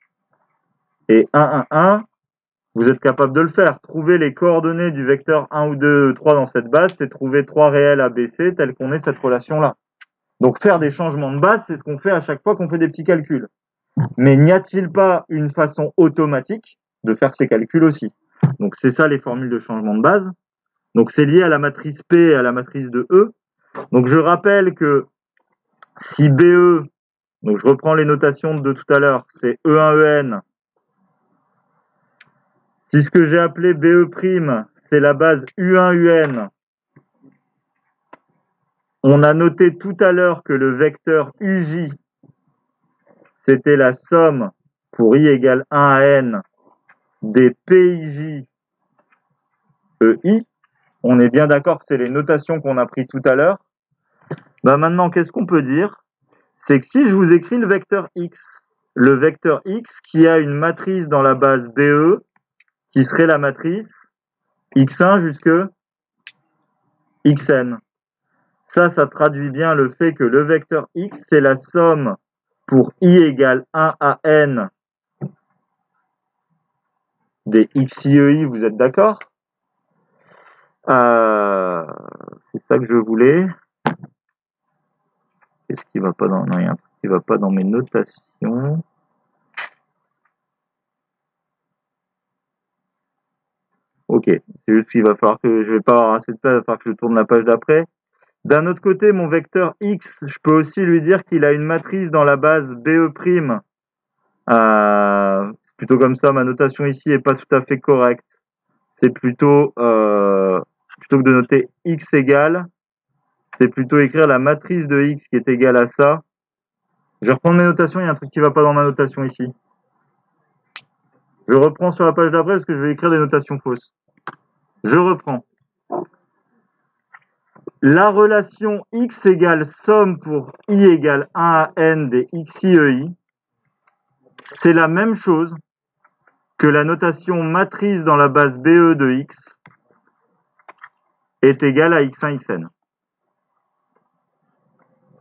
et un, un, un, vous êtes capable de le faire. Trouver les coordonnées du vecteur un ou deux, trois dans cette base, c'est trouver trois réels A B C tels qu'on est cette relation-là. Donc faire des changements de base, c'est ce qu'on fait à chaque fois qu'on fait des petits calculs. Mais n'y a-t-il pas une façon automatique de faire ces calculs aussi? Donc c'est ça les formules de changement de base. Donc c'est lié à la matrice P et à la matrice de E. Donc je rappelle que si B E, donc je reprends les notations de tout à l'heure, c'est E un E N. Si ce que j'ai appelé B E', c'est la base U un U N, on a noté tout à l'heure que le vecteur U J, c'était la somme pour I égale un à N des P I J E I. On est bien d'accord que c'est les notations qu'on a prises tout à l'heure. Bah maintenant, qu'est-ce qu'on peut dire? C'est que si je vous écris le vecteur X, le vecteur X qui a une matrice dans la base B E, qui serait la matrice X un jusque Xn. Ça, ça traduit bien le fait que le vecteur X, c'est la somme pour I égale un à N des X I E I, vous êtes d'accord? euh, C'est ça que je voulais. Qu'est-ce qui va pas dans... Non, il y a un truc qui va pas dans mes notations. Ok, c'est juste qu'il va falloir que je vais pas avoir assez de place, il va falloir que je tourne la page d'après. D'un autre côté, mon vecteur X, je peux aussi lui dire qu'il a une matrice dans la base B E'. Euh, plutôt comme ça, ma notation ici est pas tout à fait correcte. C'est plutôt, euh, plutôt que de noter X égale, c'est plutôt écrire la matrice de X qui est égale à ça. Je vais reprendre mes notations, il y a un truc qui va pas dans ma notation ici. Je reprends sur la page d'après parce que je vais écrire des notations fausses. Je reprends. La relation X égale somme pour I égale un à N des X I E I, c'est la même chose que la notation matrice dans la base B E de X est égale à X un Xn.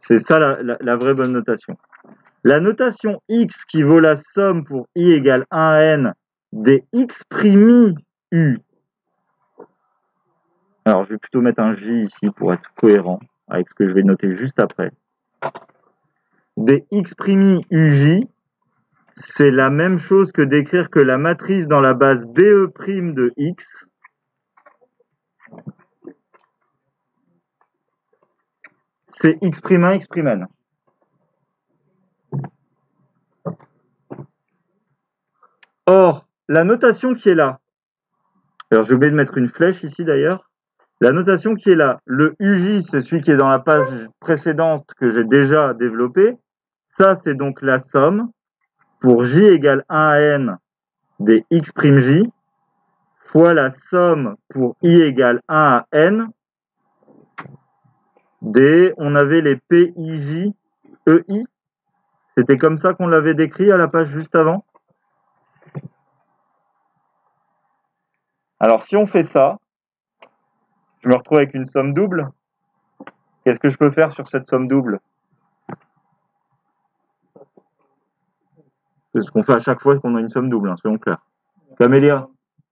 C'est ça la, la, la vraie bonne notation. La notation x qui vaut la somme pour i égale un à n des x' u. Alors, je vais plutôt mettre un j ici pour être cohérent avec ce que je vais noter juste après. Des x' uj, c'est la même chose que d'écrire que la matrice dans la base B E' de x c'est x' un, x' n. Or, la notation qui est là, alors j'ai oublié de mettre une flèche ici d'ailleurs, la notation qui est là, le uj, c'est celui qui est dans la page précédente que j'ai déjà développé, ça c'est donc la somme pour j égale un à n des x'j fois la somme pour i égale un à n des, on avait les P I J E I, c'était comme ça qu'on l'avait décrit à la page juste avant. Alors si on fait ça, je me retrouve avec une somme double. Qu'est-ce que je peux faire sur cette somme double? C'est ce qu'on fait à chaque fois qu'on a une somme double, hein, soyons clairs. Camélia?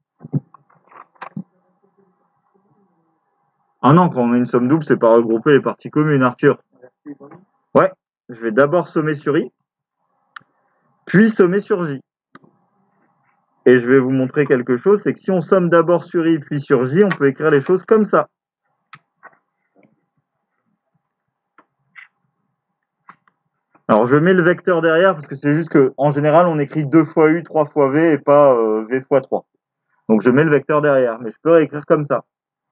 Ah non, quand on a une somme double, c'est pas regrouper les parties communes, Arthur. Ouais, je vais d'abord sommer sur i, puis sommer sur j. Et je vais vous montrer quelque chose, c'est que si on somme d'abord sur i, puis sur j, on peut écrire les choses comme ça. Alors je mets le vecteur derrière, parce que c'est juste qu'en général, on écrit deux fois u, trois fois v, et pas euh, v fois trois. Donc je mets le vecteur derrière, mais je peux réécrire comme ça.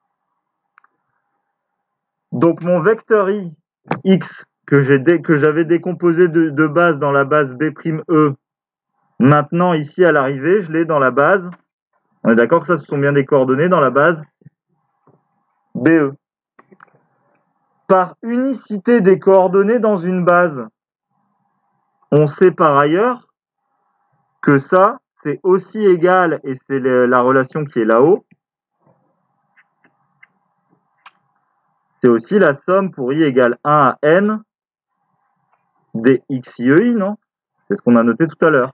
Donc mon vecteur i, x, que j'ai dé, que j'avais décomposé de, de base dans la base b'e, maintenant ici à l'arrivée, je l'ai dans la base, on est d'accord que ça ce sont bien des coordonnées dans la base be. Par unicité des coordonnées dans une base, on sait par ailleurs que ça, c'est aussi égal, et c'est la relation qui est là-haut, c'est aussi la somme pour i égale un à n des xi, non? C'est ce qu'on a noté tout à l'heure.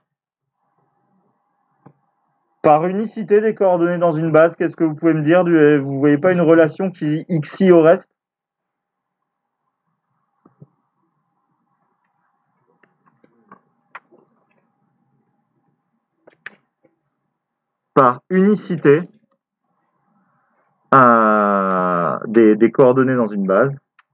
Par unicité des coordonnées dans une base, qu'est-ce que vous pouvez me dire? Vous ne voyez pas une relation qui lie xi au reste? Par unicité euh, des, des coordonnées dans une base.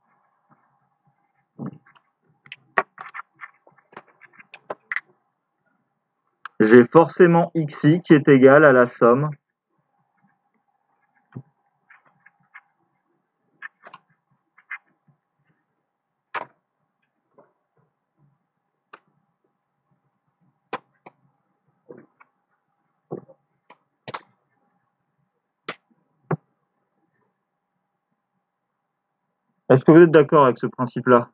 J'ai forcément xi qui est égal à la somme Est-ce que vous êtes d'accord avec ce principe-là?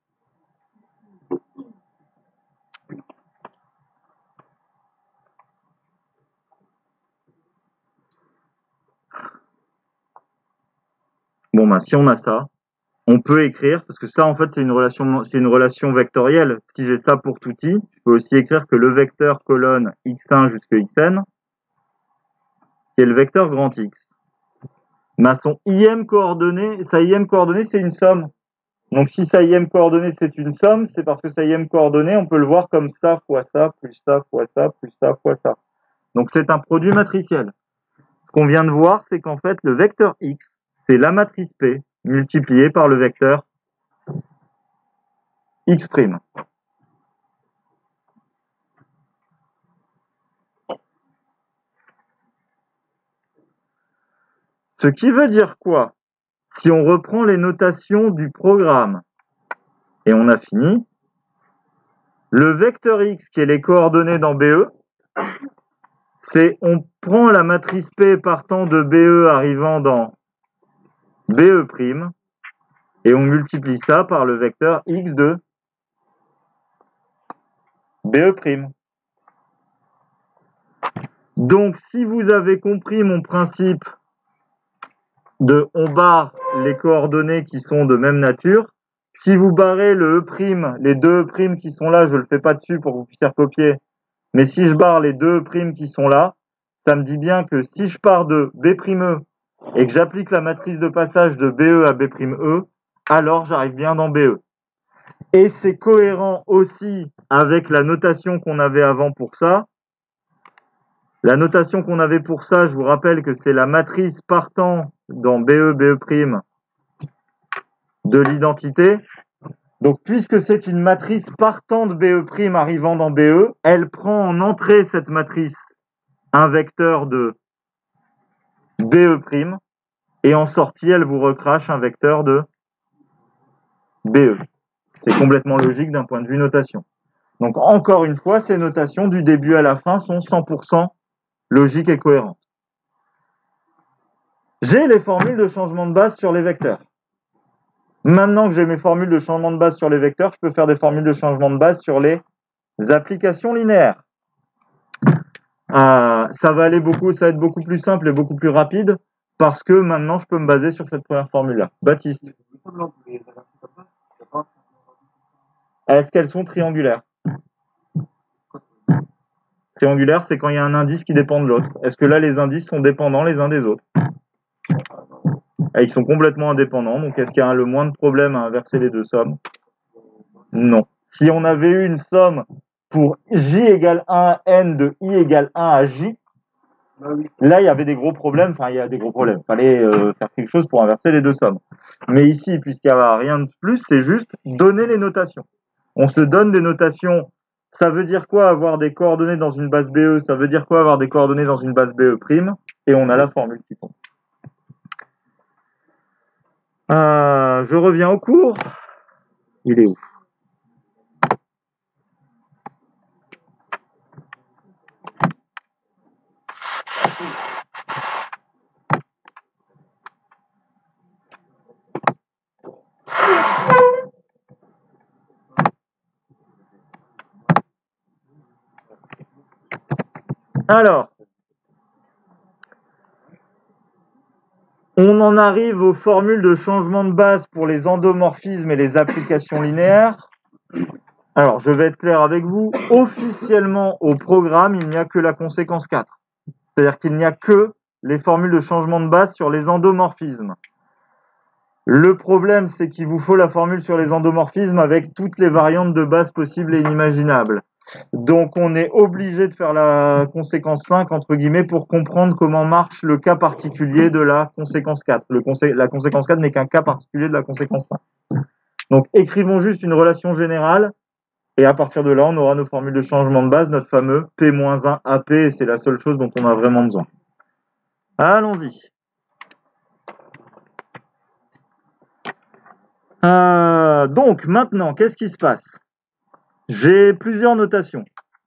Bon, ben, si on a ça, on peut écrire, parce que ça, en fait, c'est une relation, c'est une relation vectorielle. Si j'ai ça pour tout i, je peux aussi écrire que le vecteur colonne x un jusqu'à xn, c'est le vecteur grand X. Mais son im coordonnée, sa im coordonnée, c'est une somme. Donc, si sa im coordonnée, c'est une somme, c'est parce que sa im coordonnée, on peut le voir comme ça fois ça, plus ça, fois ça, plus ça, fois ça. Donc, c'est un produit matriciel. Ce qu'on vient de voir, c'est qu'en fait, le vecteur x, c'est la matrice P multipliée par le vecteur x'. Ce qui veut dire quoi? Si on reprend les notations du programme, et on a fini, le vecteur x, qui est les coordonnées dans B E, c'est on prend la matrice P partant de B E arrivant dans B E', et on multiplie ça par le vecteur x de B E'. Donc, si vous avez compris mon principe de on barre les coordonnées qui sont de même nature, si vous barrez le E', les deux E' qui sont là, je ne le fais pas dessus pour que vous puissiez recopier, mais si je barre les deux E' qui sont là, ça me dit bien que si je pars de B'E et que j'applique la matrice de passage de B E à B'E, alors j'arrive bien dans B E. Et c'est cohérent aussi avec la notation qu'on avait avant pour ça. La notation qu'on avait pour ça, je vous rappelle que c'est la matrice partant dans B E, B'E' de l'identité. Donc, puisque c'est une matrice partant de B'E' arrivant dans B E, elle prend en entrée cette matrice un vecteur de B'E', et en sortie, elle vous recrache un vecteur de B E. C'est complètement logique d'un point de vue notation. Donc, encore une fois, ces notations du début à la fin sont cent pour cent logiques et cohérentes. J'ai les formules de changement de base sur les vecteurs. Maintenant que j'ai mes formules de changement de base sur les vecteurs, je peux faire des formules de changement de base sur les applications linéaires. Euh, ça va aller beaucoup, ça va être beaucoup plus simple et beaucoup plus rapide parce que maintenant je peux me baser sur cette première formule-là. Baptiste. Est-ce qu'elles sont triangulaires? Triangulaire, c'est quand il y a un indice qui dépend de l'autre. Est-ce que là, les indices sont dépendants les uns des autres? Et ils sont complètement indépendants, donc est-ce qu'il y a le moins de problème à inverser les deux sommes? Non. Si on avait eu une somme pour j égale un à n de i égale un à j, là, il y avait des gros problèmes. Enfin, il y a des gros problèmes. Il fallait euh, faire quelque chose pour inverser les deux sommes. Mais ici, puisqu'il n'y a rien de plus, c'est juste donner les notations. On se donne des notations. Ça veut dire quoi avoir des coordonnées dans une base B E? Ça veut dire quoi avoir des coordonnées dans une base B E'? Et on a la formule qui tombe. Euh, je reviens au cours. Il est où? Alors, on en arrive aux formules de changement de base pour les endomorphismes et les applications linéaires. Alors, je vais être clair avec vous. Officiellement, au programme, il n'y a que la conséquence quatre. C'est-à-dire qu'il n'y a que les formules de changement de base sur les endomorphismes. Le problème, c'est qu'il vous faut la formule sur les endomorphismes avec toutes les variantes de base possibles et inimaginables. Donc, on est obligé de faire la conséquence cinq, entre guillemets, pour comprendre comment marche le cas particulier de la conséquence quatre. Le consé la conséquence quatre n'est qu'un cas particulier de la conséquence cinq. Donc, écrivons juste une relation générale, et à partir de là, on aura nos formules de changement de base, notre fameux P moins un A P, et c'est la seule chose dont on a vraiment besoin. Allons-y. Euh, donc, maintenant, qu'est-ce qui se passe? J'ai plusieurs notations.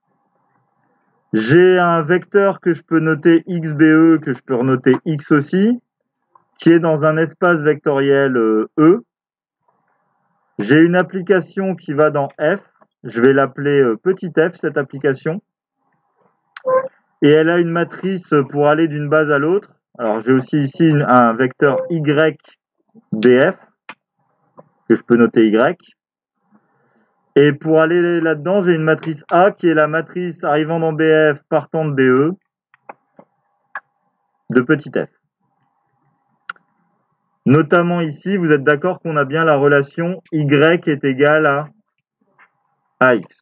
J'ai un vecteur que je peux noter X B E, que je peux renoter X aussi, qui est dans un espace vectoriel E. J'ai une application qui va dans F. Je vais l'appeler petit f, cette application. Et elle a une matrice pour aller d'une base à l'autre. Alors, j'ai aussi ici une, un vecteur Y B F, que je peux noter Y. Et pour aller là-dedans, j'ai une matrice A qui est la matrice arrivant dans B F partant de B E de petit f. Notamment ici, vous êtes d'accord qu'on a bien la relation Y est égal à A X.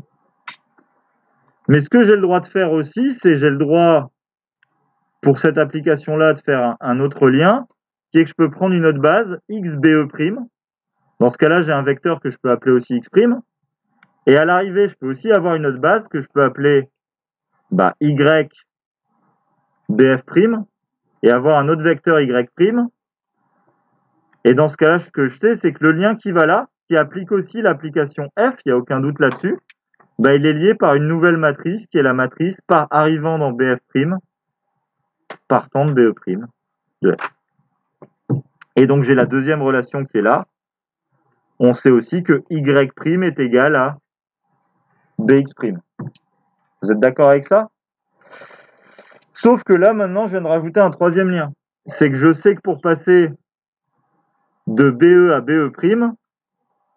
Mais ce que j'ai le droit de faire aussi, c'est j'ai le droit, pour cette application-là, de faire un, un autre lien, qui est que je peux prendre une autre base, X B E'. Dans ce cas-là, j'ai un vecteur que je peux appeler aussi X'. Et à l'arrivée, je peux aussi avoir une autre base que je peux appeler bah, Y B F', et avoir un autre vecteur Y'. Et dans ce cas-là, ce que je sais, c'est que le lien qui va là, qui applique aussi l'application F, il n'y a aucun doute là-dessus, bah, il est lié par une nouvelle matrice, qui est la matrice par arrivant dans B F', partant de B E' de F. Et donc, j'ai la deuxième relation qui est là. On sait aussi que Y' est égal à B X'. Vous êtes d'accord avec ça? Sauf que là, maintenant, je viens de rajouter un troisième lien. C'est que je sais que pour passer de B E à B E',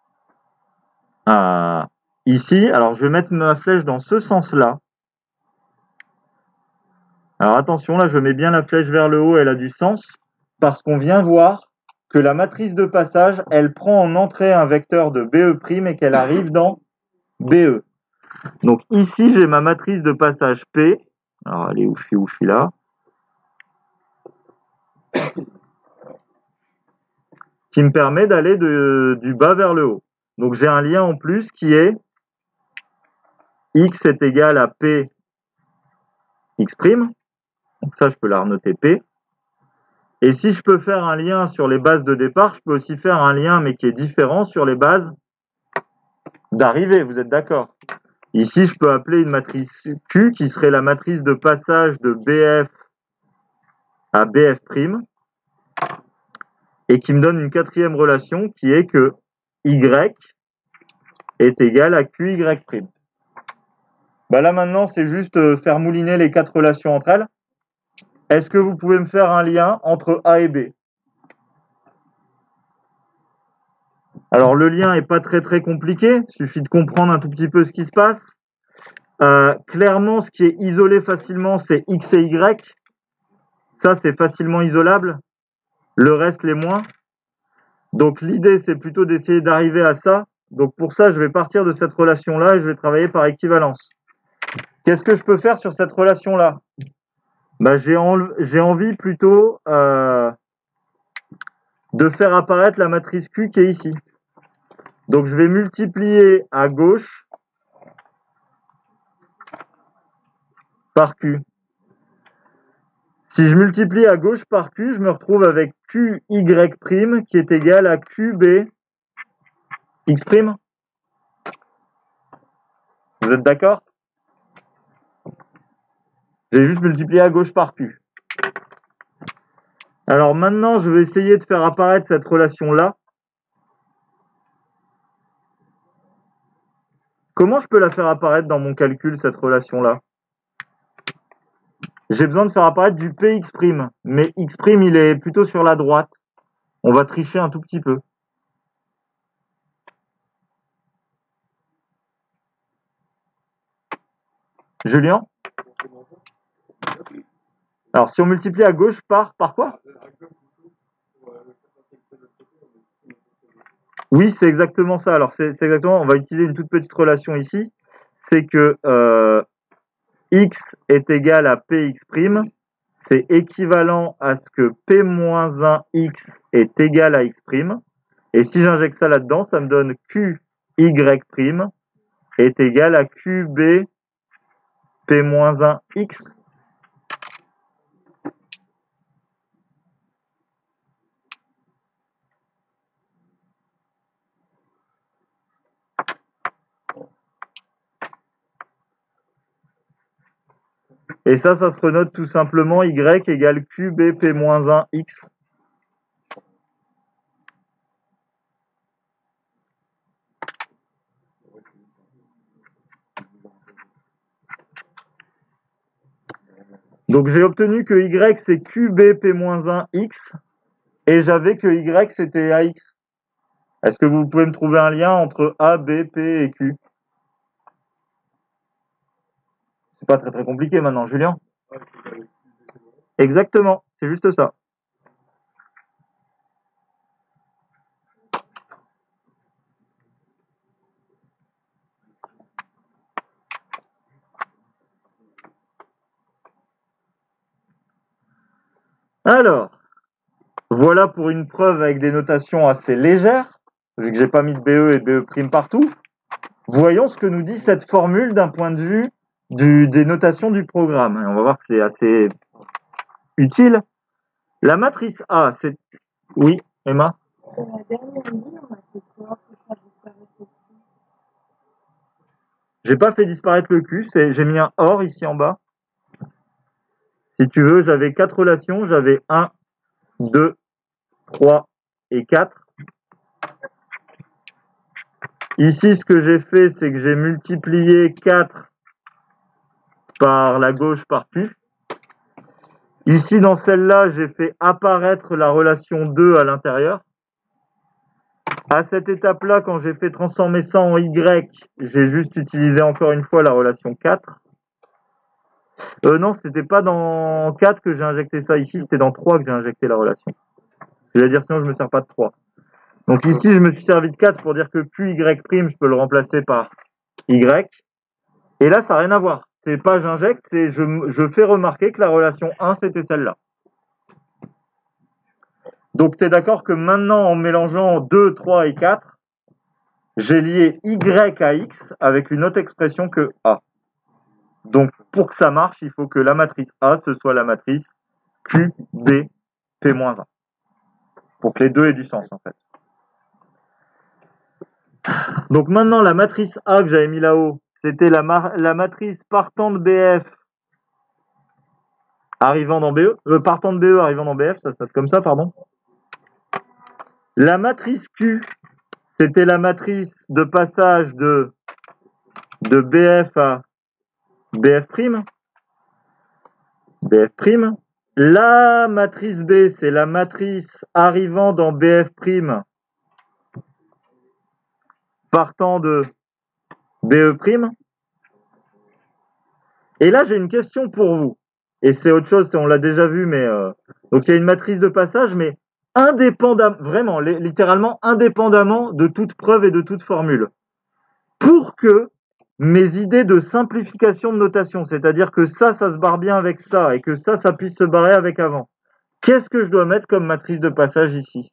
à ici. Alors, je vais mettre ma flèche dans ce sens-là. Alors, attention, là, je mets bien la flèche vers le haut, elle a du sens, parce qu'on vient voir que la matrice de passage, elle prend en entrée un vecteur de B E' et qu'elle arrive dans B E. Donc, ici, j'ai ma matrice de passage P. Alors, allez, où je suis, où je suis là. Qui me permet d'aller de, du bas vers le haut. Donc, j'ai un lien en plus qui est X est égal à P X'. Donc, ça, je peux la renoter P. Et si je peux faire un lien sur les bases de départ, je peux aussi faire un lien, mais qui est différent, sur les bases d'arrivée. Vous êtes d'accord? Ici, je peux appeler une matrice Q qui serait la matrice de passage de B F à B F' et qui me donne une quatrième relation qui est que Y est égal à Q Y'. Bah là maintenant, c'est juste faire mouliner les quatre relations entre elles. Est-ce que vous pouvez me faire un lien entre A et B? Alors le lien n'est pas très très compliqué, il suffit de comprendre un tout petit peu ce qui se passe. Euh, clairement, ce qui est isolé facilement, c'est X et Y. Ça, c'est facilement isolable. Le reste, les moins. Donc l'idée, c'est plutôt d'essayer d'arriver à ça. Donc pour ça, je vais partir de cette relation-là et je vais travailler par équivalence. Qu'est-ce que je peux faire sur cette relation-là? Bah, j'ai en, j'ai envie plutôt euh, de faire apparaître la matrice Q qui est ici. Donc je vais multiplier à gauche par Q. Si je multiplie à gauche par Q, je me retrouve avec Q Y' qui est égal à Q B X'. Vous êtes d'accord? J'ai juste multiplié à gauche par Q. Alors maintenant, je vais essayer de faire apparaître cette relation-là. Comment je peux la faire apparaître dans mon calcul, cette relation-là? J'ai besoin de faire apparaître du P X', mais X', il est plutôt sur la droite. On va tricher un tout petit peu. Julien? Alors, si on multiplie à gauche par, par quoi? Oui, c'est exactement ça. Alors, c'est exactement, on va utiliser une toute petite relation ici. C'est que euh, X est égal à P X'. C'est équivalent à ce que P moins un X est égal à X'. Et si j'injecte ça là-dedans, ça me donne Q Y' est égal à Q B P moins un X. Et ça, ça se renote tout simplement Y égale Q B P moins un X. Donc j'ai obtenu que Y c'est Q B P moins un X et j'avais que Y c'était A X. Est-ce que vous pouvez me trouver un lien entre A, B, P et Q? C'est pas très très compliqué maintenant, Julien. Exactement, c'est juste ça. Alors, voilà pour une preuve avec des notations assez légères, vu que j'ai pas mis de B E et de B E' partout. Voyons ce que nous dit cette formule d'un point de vue du, des notations du programme. Et on va voir que c'est assez utile. La matrice A, c'est... Oui, Emma? J'ai pas fait disparaître le Q, j'ai mis un OR ici en bas. Si tu veux, j'avais quatre relations, j'avais un, deux, trois et quatre. Ici, ce que j'ai fait, c'est que j'ai multiplié quatre par la gauche par Q. Ici, dans celle-là, j'ai fait apparaître la relation deux à l'intérieur. À cette étape-là, quand j'ai fait transformer ça en Y, j'ai juste utilisé encore une fois la relation quatre. Euh, non, c'était pas dans quatre que j'ai injecté ça ici, c'était dans trois que j'ai injecté la relation. Je vais dire sinon je me sers pas de trois. Donc ici, je me suis servi de quatre pour dire que Q Y', je peux le remplacer par Y. Et là, ça n'a rien à voir. C'est pas j'injecte, c'est je, je fais remarquer que la relation un, c'était celle-là. Donc tu es d'accord que maintenant, en mélangeant deux, trois et quatre, j'ai lié Y à X avec une autre expression que A. Donc pour que ça marche, il faut que la matrice A, ce soit la matrice Q, B, P moins un. Pour que les deux aient du sens en fait. Donc maintenant, la matrice A que j'avais mis là-haut, c'était la, la matrice partant de B F arrivant dans B E, euh, partant de B E arrivant dans B F, ça se passe comme ça, pardon. La matrice Q, c'était la matrice de passage de, de B F à B F'. B F'. La matrice B, c'est la matrice arrivant dans B F' partant de B E'. Et là, j'ai une question pour vous. Et c'est autre chose, on l'a déjà vu, mais... Euh... Donc, il y a une matrice de passage, mais indépendamment, vraiment, littéralement indépendamment de toute preuve et de toute formule. Pour que mes idées de simplification de notation, c'est-à-dire que ça, ça se barre bien avec ça, et que ça, ça puisse se barrer avec avant, qu'est-ce que je dois mettre comme matrice de passage ici?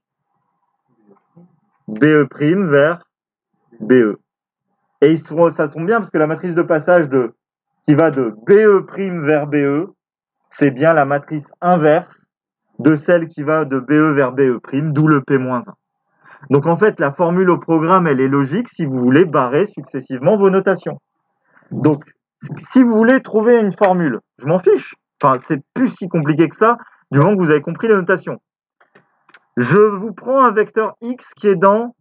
B E' vers B E. Et ça tombe bien, parce que la matrice de passage de, qui va de B E' vers B E, c'est bien la matrice inverse de celle qui va de B E vers B E', d'où le P moins un. Donc en fait, la formule au programme, elle est logique si vous voulez barrer successivement vos notations. Donc, si vous voulez trouver une formule, je m'en fiche. Enfin, c'est plus si compliqué que ça, du moment que vous avez compris les notations. Je vous prends un vecteur X qui est dans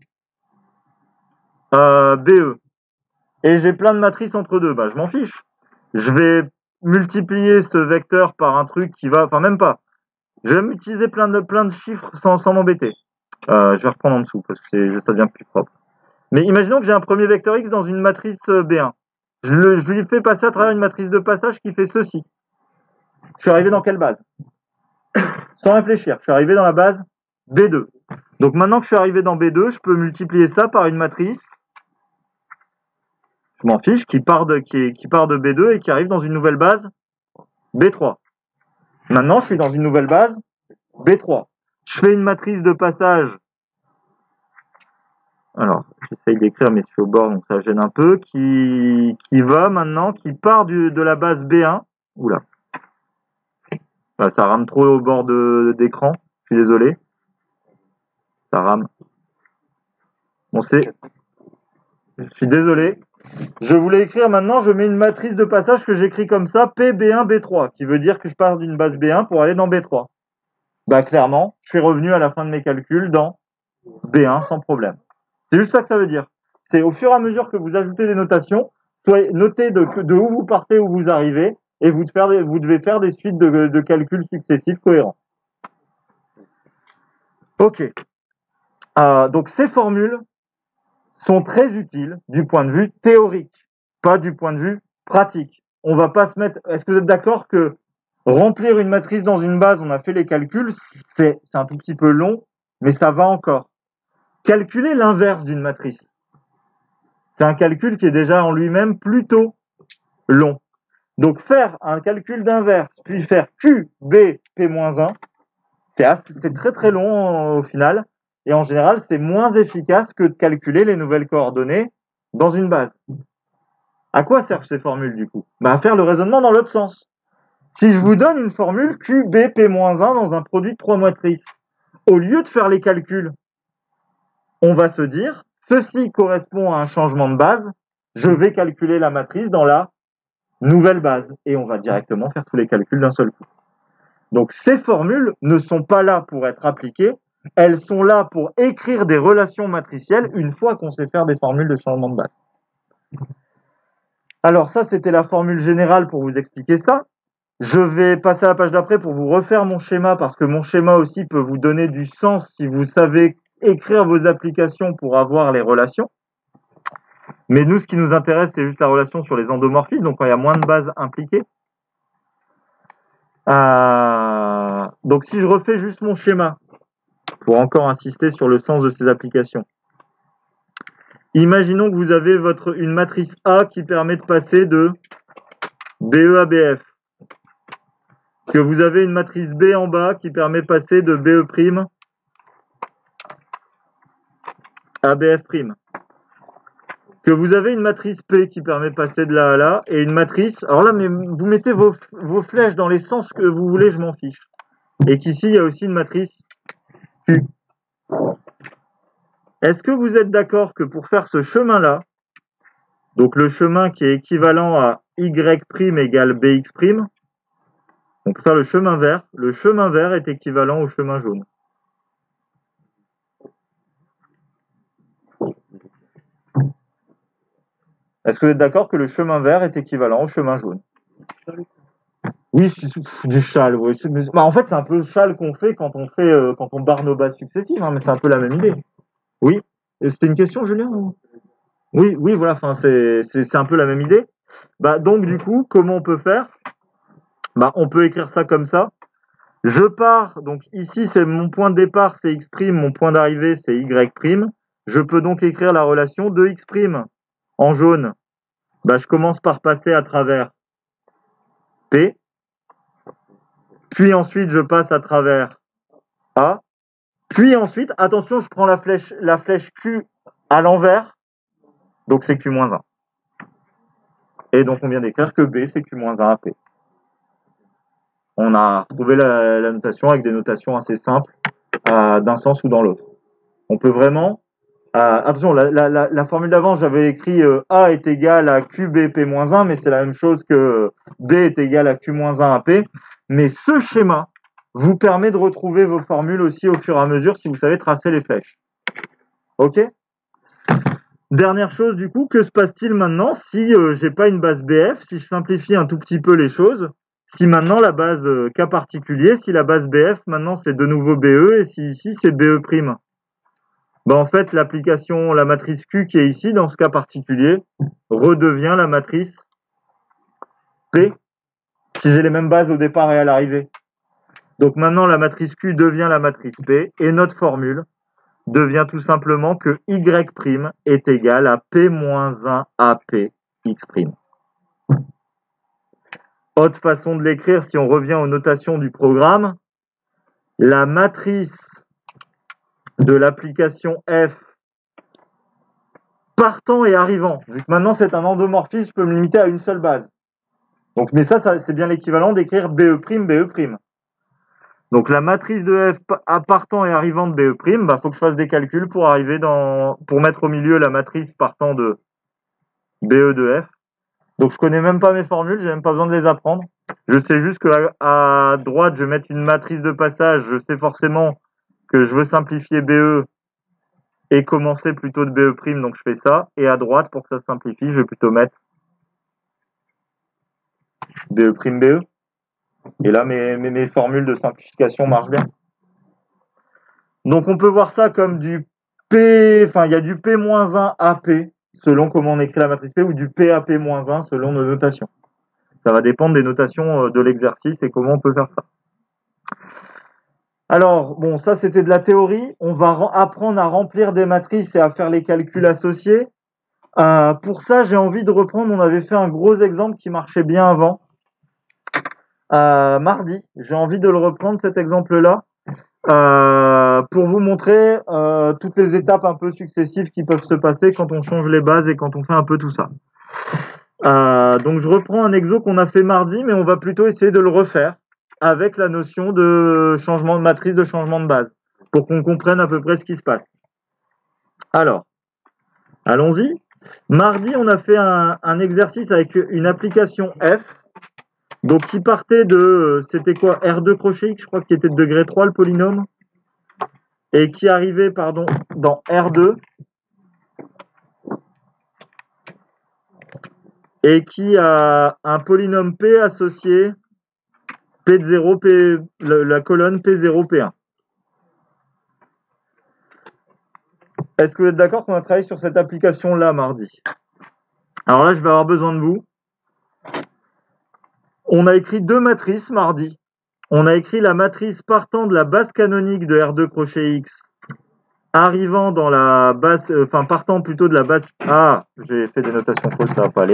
euh, B E. Et j'ai plein de matrices entre deux. Bah, je m'en fiche. Je vais multiplier ce vecteur par un truc qui va... Enfin, même pas. Je vais utiliser plein de, plein de chiffres sans, sans m'embêter. Euh, je vais reprendre en dessous parce que c'est, ça devient plus propre. Mais imaginons que j'ai un premier vecteur X dans une matrice B un. Je, le, je lui fais passer à travers une matrice de passage qui fait ceci. Je suis arrivé dans quelle base? Sans réfléchir, je suis arrivé dans la base B deux. Donc maintenant que je suis arrivé dans B deux, je peux multiplier ça par une matrice, je m'en fiche, qui part, de, qui, est, qui part de B deux et qui arrive dans une nouvelle base B trois. Maintenant, je suis dans une nouvelle base B trois. Je fais une matrice de passage. Alors, j'essaye d'écrire, mais je suis au bord, donc ça gêne un peu. Qui, qui va maintenant, qui part du, de la base B un. Oula. Bah, ça rame trop au bord de, d'écran. Je suis désolé. Ça rame. Bon, c'est... Je suis désolé. Je voulais écrire maintenant, je mets une matrice de passage que j'écris comme ça, P B un B trois, qui veut dire que je pars d'une base B un pour aller dans B trois. Bah, clairement, je suis revenu à la fin de mes calculs dans B un sans problème. C'est juste ça que ça veut dire. C'est au fur et à mesure que vous ajoutez des notations, soyez, notez de, de où vous partez, où vous arrivez, et vous, faire des, vous devez faire des suites de, de calculs successifs cohérents. Ok. Euh, donc ces formules sont très utiles du point de vue théorique, pas du point de vue pratique. On va pas se mettre... Est-ce que vous êtes d'accord que remplir une matrice dans une base, on a fait les calculs, c'est un tout petit peu long, mais ça va encore. Calculer l'inverse d'une matrice, c'est un calcul qui est déjà en lui-même plutôt long. Donc faire un calcul d'inverse, puis faire Q, B, P moins un, c'est très très long au final, et en général c'est moins efficace que de calculer les nouvelles coordonnées dans une base. À quoi servent ces formules du coup? Bah, à faire le raisonnement dans l'autre sens. Si je vous donne une formule Q, B, P moins un dans un produit de trois matrices, au lieu de faire les calculs, on va se dire, ceci correspond à un changement de base, je vais calculer la matrice dans la nouvelle base. Et on va directement faire tous les calculs d'un seul coup. Donc ces formules ne sont pas là pour être appliquées, elles sont là pour écrire des relations matricielles une fois qu'on sait faire des formules de changement de base. Alors ça, c'était la formule générale pour vous expliquer ça. Je vais passer à la page d'après pour vous refaire mon schéma, parce que mon schéma aussi peut vous donner du sens si vous savez écrire vos applications pour avoir les relations. Mais nous, ce qui nous intéresse, c'est juste la relation sur les endomorphismes, donc quand il y a moins de bases impliquées. Euh, donc si je refais juste mon schéma, pour encore insister sur le sens de ces applications. Imaginons que vous avez votre, une matrice A qui permet de passer de B E à B F. Que vous avez une matrice B en bas qui permet de passer de B E' à B F'. Que vous avez une matrice P qui permet de passer de là à là, et une matrice... Alors là, mais vous mettez vos, vos flèches dans les sens que vous voulez, je m'en fiche. Et qu'ici, il y a aussi une matrice Q. Est-ce que vous êtes d'accord que pour faire ce chemin-là, donc le chemin qui est équivalent à Y' égale B X', donc pour faire le chemin vert, le chemin vert est équivalent au chemin jaune. Est-ce que vous êtes d'accord que le chemin vert est équivalent au chemin jaune? Oui, c'est du châle. Oui. Bah, en fait, c'est un peu le châle qu'on fait quand on fait euh, quand on barre nos bases successives, hein, mais c'est un peu la même idée. Oui. C'était une question, Julien? Oui, oui, voilà. Enfin, c'est c'est un peu la même idée. Bah donc du coup, comment on peut faire? Bah on peut écrire ça comme ça. Je pars. Donc ici, c'est mon point de départ, c'est X'. Mon point d'arrivée, c'est Y'. Je peux donc écrire la relation de X' en jaune. Bah, je commence par passer à travers P, puis ensuite je passe à travers A, puis ensuite, attention, je prends la flèche, la flèche Q à l'envers, donc c'est Q moins un. Et donc on vient d'écrire que B c'est Q moins un à P. On a trouvé la, la notation avec des notations assez simples euh, d'un sens ou dans l'autre. On peut vraiment... Euh, attention, la, la, la, la formule d'avant, j'avais écrit euh, A est égal à Q B P moins un, mais c'est la même chose que B est égal à Q moins un à P. Mais ce schéma vous permet de retrouver vos formules aussi au fur et à mesure si vous savez tracer les flèches. Ok? Dernière chose du coup, que se passe-t-il maintenant si euh, j'ai pas une base B F, si je simplifie un tout petit peu les choses, si maintenant la base euh, cas particulier, si la base B F maintenant c'est de nouveau B E et si ici c'est B E'. Ben en fait, l'application, la matrice Q qui est ici, dans ce cas particulier, redevient la matrice P, si j'ai les mêmes bases au départ et à l'arrivée. Donc maintenant, la matrice Q devient la matrice P, et notre formule devient tout simplement que Y' est égal à P moins un A P X'. Autre façon de l'écrire, si on revient aux notations du programme, la matrice de l'application F partant et arrivant, vu que maintenant c'est un endomorphisme, je peux me limiter à une seule base. Donc, mais ça, ça c'est bien l'équivalent d'écrire B E', B E'. Donc la matrice de F à partant et arrivant de B E', bah faut que je fasse des calculs pour arriver dans, pour mettre au milieu la matrice partant de B E de F. Donc je connais même pas mes formules, j'ai même pas besoin de les apprendre. Je sais juste que à, à droite je vais mettre une matrice de passage, je sais forcément que je veux simplifier B E et commencer plutôt de B E', donc je fais ça. Et à droite, pour que ça se simplifie, je vais plutôt mettre B E', B E. Et là, mes, mes, mes formules de simplification marchent bien. Donc on peut voir ça comme du P, enfin il y a du P moins un A P, selon comment on écrit la matrice P, ou du P A P moins un selon nos notations. Ça va dépendre des notations de l'exercice et comment on peut faire ça. Alors, bon, ça c'était de la théorie. On va apprendre à remplir des matrices et à faire les calculs associés. Euh, pour ça, j'ai envie de reprendre, on avait fait un gros exemple qui marchait bien avant. Euh, mardi, j'ai envie de le reprendre cet exemple-là euh, pour vous montrer euh, toutes les étapes un peu successives qui peuvent se passer quand on change les bases et quand on fait un peu tout ça. Euh, donc je reprends un exo qu'on a fait mardi, mais on va plutôt essayer de le refaire avec la notion de changement de matrice, de changement de base, pour qu'on comprenne à peu près ce qui se passe. Alors, allons-y. Mardi, on a fait un, un exercice avec une application F, donc qui partait de, c'était quoi, R deux crochet X, je crois qu'il était de degré trois le polynôme, et qui arrivait, pardon, dans R deux, et qui a un polynôme P associé P de zéro, P, la colonne P zéro, P un. Est-ce que vous êtes d'accord qu'on va travailler sur cette application-là mardi? Alors là, je vais avoir besoin de vous. On a écrit deux matrices mardi. On a écrit la matrice partant de la base canonique de R deux crochet X, arrivant dans la base, euh, enfin partant plutôt de la base. Ah, j'ai fait des notations fausses, ça va pas aller.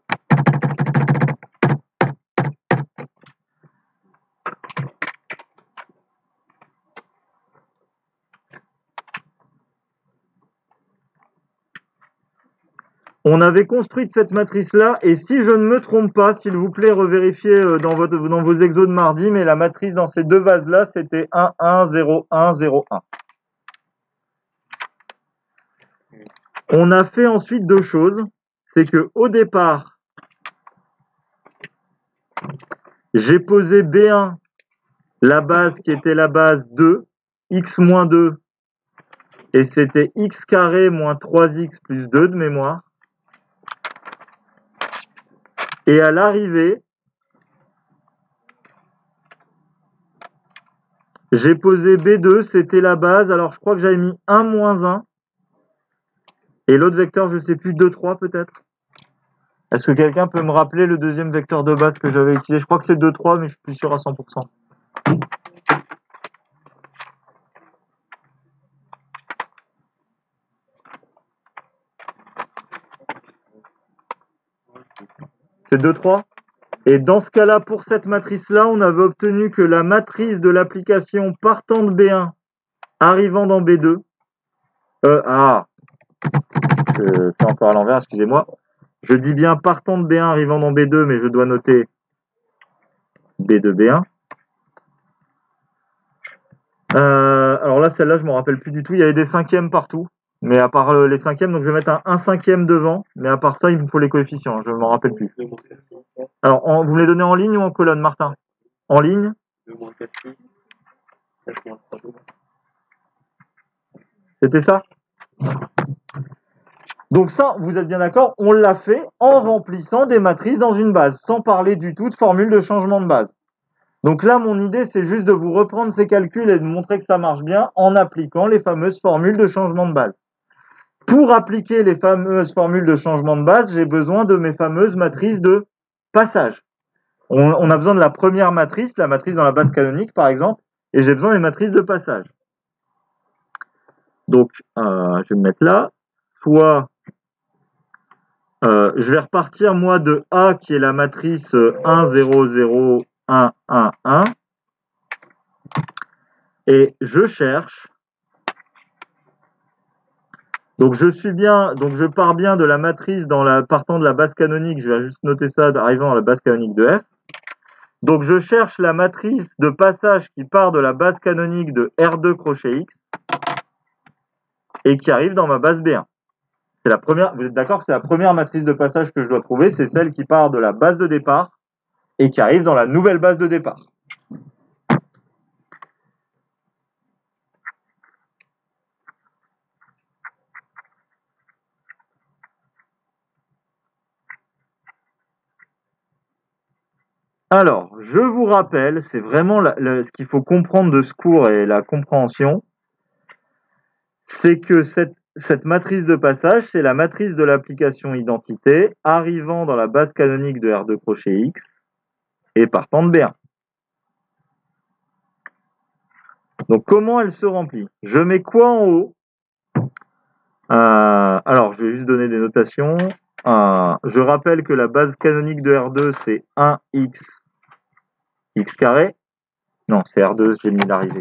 On avait construit cette matrice-là, et si je ne me trompe pas, s'il vous plaît, revérifiez dans, votre, dans vos exos de mardi, mais la matrice dans ces deux bases-là, c'était un, un, zéro, un, zéro, un. On a fait ensuite deux choses. C'est que au départ, j'ai posé B un, la base qui était la base deux, x moins deux, et c'était x carré moins trois x plus deux de mémoire. Et à l'arrivée, j'ai posé B deux, c'était la base. Alors, je crois que j'avais mis un moins un. Et l'autre vecteur, je ne sais plus, deux, trois peut-être. Est-ce que quelqu'un peut me rappeler le deuxième vecteur de base que j'avais utilisé? Je crois que c'est deux, trois, mais je suis plus sûr à cent pour cent. C'est deux, trois. Et dans ce cas-là, pour cette matrice-là, on avait obtenu que la matrice de l'application partant de B un, arrivant dans B deux, euh, ah, je fais encore à l'envers, excusez-moi. Je dis bien partant de B un, arrivant dans B deux, mais je dois noter B deux, B un. Euh, alors là, celle-là, je ne m'en rappelle plus du tout. Il y avait des cinquièmes partout. Mais à part les cinquièmes, donc je vais mettre un un cinquième devant. Mais à part ça, il me faut les coefficients. Je ne m'en rappelle plus. Alors, en, vous me les donnez en ligne ou en colonne, Martin? En ligne. C'était ça? Donc ça, vous êtes bien d'accord, on l'a fait en remplissant des matrices dans une base, sans parler du tout de formule de changement de base. Donc là, mon idée, c'est juste de vous reprendre ces calculs et de montrer que ça marche bien en appliquant les fameuses formules de changement de base. Pour appliquer les fameuses formules de changement de base, j'ai besoin de mes fameuses matrices de passage. On, on a besoin de la première matrice, la matrice dans la base canonique, par exemple, et j'ai besoin des matrices de passage. Donc, euh, je vais me mettre là. Soit, euh, je vais repartir, moi, de A, qui est la matrice un, zéro, zéro, un, un, un. Et je cherche. Donc je suis bien, donc je pars bien de la matrice dans la partant de la base canonique, je vais juste noter ça arrivant à la base canonique de F. Donc je cherche la matrice de passage qui part de la base canonique de R deux crochet X et qui arrive dans ma base B un. C'est la première, vous êtes d'accord que c'est la première matrice de passage que je dois trouver, c'est celle qui part de la base de départ et qui arrive dans la nouvelle base de départ. Alors, je vous rappelle, c'est vraiment la, la, ce qu'il faut comprendre de ce cours et la compréhension, c'est que cette, cette matrice de passage, c'est la matrice de l'application identité arrivant dans la base canonique de R deux crochet X et partant de B un. Donc, comment elle se remplit? Je mets quoi en haut? euh, Alors, je vais juste donner des notations. Euh, je rappelle que la base canonique de R deux, c'est un x, x carré. Non, c'est R deux, j'ai mis l'arrivée.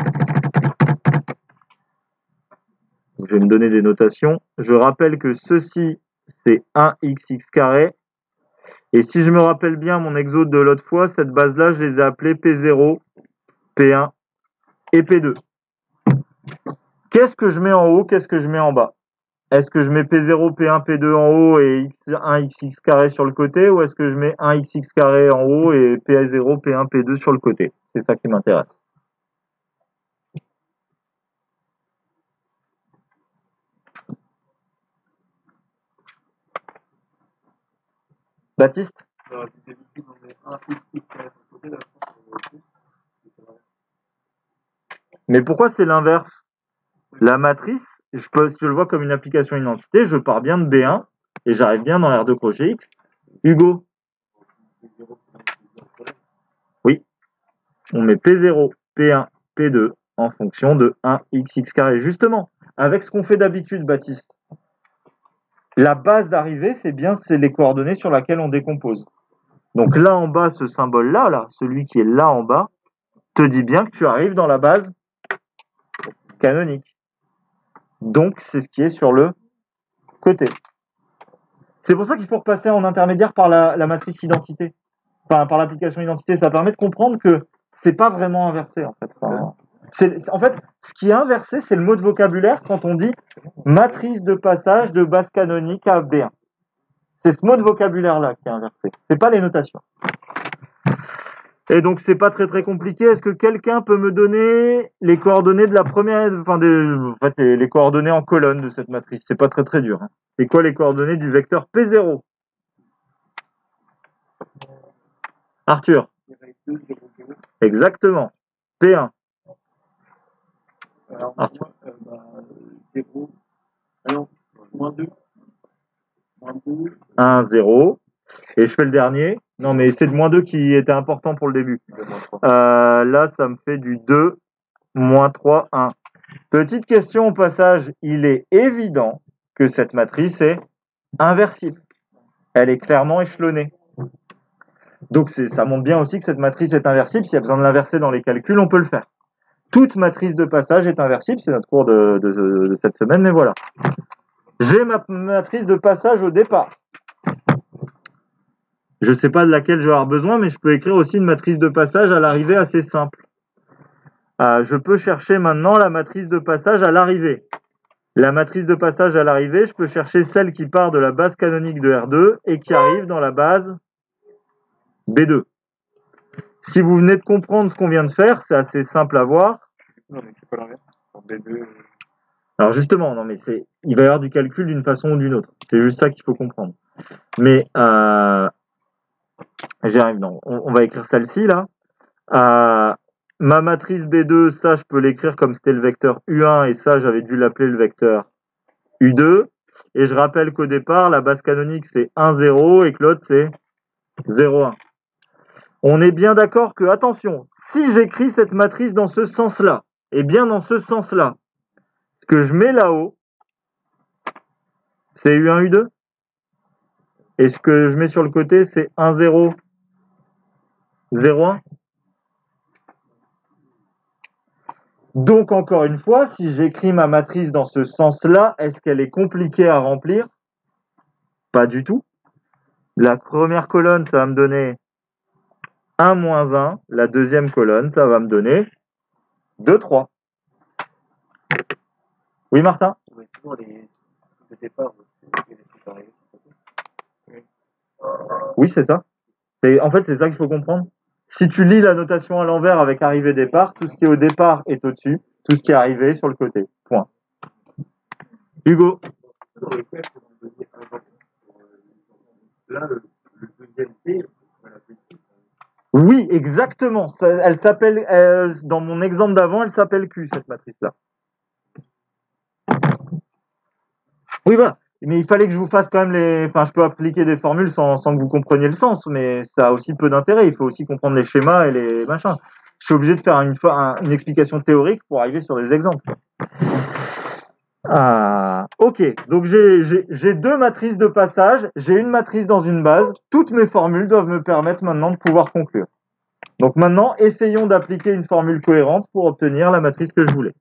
Je vais me donner des notations. Je rappelle que ceci, c'est un x, x carré. Et si je me rappelle bien mon exode de l'autre fois, cette base-là, je les ai appelées P zéro, P un et P deux. Qu'est-ce que je mets en haut? Qu'est-ce que je mets en bas? Est-ce que je mets P zéro, P un, P deux en haut et un x, x carré sur le côté? Ou est-ce que je mets un x, x carré en haut et P zéro, P un, P deux sur le côté? C'est ça qui m'intéresse. Baptiste? Mais pourquoi c'est l'inverse? La matrice, je, peux, si je le vois comme une application identité, je pars bien de B un et j'arrive bien dans R deux crochet X. Hugo? Oui. On met P zéro, P un, P deux en fonction de un x, x carré. Justement, avec ce qu'on fait d'habitude, Baptiste, la base d'arrivée, c'est bien c'est les coordonnées sur lesquelles on décompose. Donc là en bas, ce symbole-là, là, celui qui est là en bas, te dit bien que tu arrives dans la base canonique. Donc c'est ce qui est sur le côté. C'est pour ça qu'il faut repasser en intermédiaire par la, la matrice identité. Enfin, par l'application identité. Ça permet de comprendre que c'est pas vraiment inversé, en fait. Enfin, c'est, en fait, ce qui est inversé, c'est le mot de vocabulaire quand on dit matrice de passage de base canonique à B un. C'est ce mot de vocabulaire-là qui est inversé. C'est pas les notations. Et donc, c'est pas très très compliqué. Est-ce que quelqu'un peut me donner les coordonnées de la première, enfin, des, en fait, les, les coordonnées en colonne de cette matrice? C'est pas très très dur. Hein. C'est quoi les coordonnées du vecteur P zéro? Arthur? Exactement. P un. Alors, Arthur. moi, euh, bah, zéro. Alors, moins deux. Moins deux. un, zéro. Et je fais le dernier. Non, mais c'est de moins deux qui était important pour le début. Euh, là, ça me fait du deux, moins trois, un. Petite question au passage. Il est évident que cette matrice est inversible. Elle est clairement échelonnée. Donc, c'est, ça montre bien aussi que cette matrice est inversible. S'il y a besoin de l'inverser dans les calculs, on peut le faire. Toute matrice de passage est inversible. C'est notre cours de, de, de cette semaine, mais voilà. J'ai ma matrice de passage au départ. Je ne sais pas de laquelle je vais avoir besoin, mais je peux écrire aussi une matrice de passage à l'arrivée assez simple. Euh, je peux chercher maintenant la matrice de passage à l'arrivée. La matrice de passage à l'arrivée, je peux chercher celle qui part de la base canonique de R deux et qui arrive dans la base B deux. Si vous venez de comprendre ce qu'on vient de faire, c'est assez simple à voir. Non, mais c'est pas l'inverse. En B deux. Alors justement, non mais c'est, il va y avoir du calcul d'une façon ou d'une autre. C'est juste ça qu'il faut comprendre. Mais euh, j'y arrive. Non, on, on va écrire celle-ci là. Euh, ma matrice B deux, ça je peux l'écrire comme c'était le vecteur U un et ça j'avais dû l'appeler le vecteur U deux. Et je rappelle qu'au départ, la base canonique c'est un, zéro et que l'autre c'est zéro, un. On est bien d'accord que, attention, si j'écris cette matrice dans ce sens-là, et bien dans ce sens-là, ce que je mets là-haut, c'est U un, U deux. Et ce que je mets sur le côté, c'est un, zéro, zéro, un. Donc, encore une fois, si j'écris ma matrice dans ce sens-là, est-ce qu'elle est compliquée à remplir? Pas du tout. La première colonne, ça va me donner un moins un. La deuxième colonne, ça va me donner deux, trois. Oui, Martin? Ouais, toujours les de départ. Oui, c'est ça. Et en fait, c'est ça qu'il faut comprendre. Si tu lis la notation à l'envers avec arrivée-départ, tout ce qui est au départ est au-dessus, tout ce qui est arrivé sur le côté. Point. Hugo? Là, le, le deuxième P, on va l'appeler Q. Oui, exactement. Ça, elle s'appelle, euh, dans mon exemple d'avant, elle s'appelle Q, cette matrice-là. Oui, voilà. Mais il fallait que je vous fasse quand même les... Enfin, je peux appliquer des formules sans, sans que vous compreniez le sens, mais ça a aussi peu d'intérêt. Il faut aussi comprendre les schémas et les machins. Je suis obligé de faire une, fois une explication théorique pour arriver sur les exemples. Ah, ok. Donc j'ai, j'ai, j'ai deux matrices de passage, j'ai une matrice dans une base. Toutes mes formules doivent me permettre maintenant de pouvoir conclure. Donc maintenant, essayons d'appliquer une formule cohérente pour obtenir la matrice que je voulais.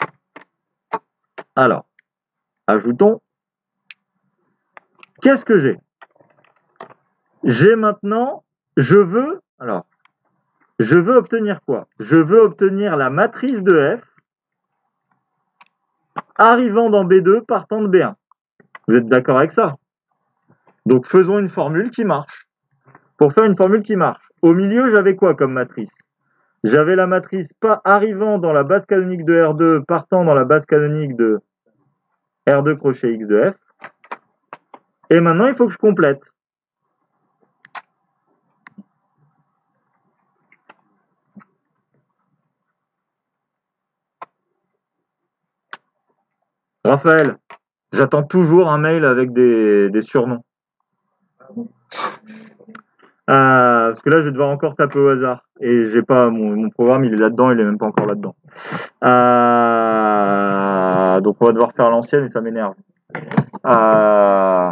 Alors, ajoutons. Qu'est-ce que j'ai? J'ai maintenant, je veux, alors, je veux obtenir quoi? Je veux obtenir la matrice de F arrivant dans B deux, partant de B un. Vous êtes d'accord avec ça? Donc faisons une formule qui marche. Pour faire une formule qui marche, au milieu, j'avais quoi comme matrice? J'avais la matrice pas arrivant dans la base canonique de R deux, partant dans la base canonique de R deux crochet X de F. Et maintenant, il faut que je complète. Raphaël, j'attends toujours un mail avec des, des surnoms. Euh, parce que là, je vais devoir encore taper au hasard. Et j'ai pas mon, mon programme, il est là-dedans, il est même pas encore là-dedans. Euh, donc on va devoir faire l'ancienne et ça m'énerve. Euh,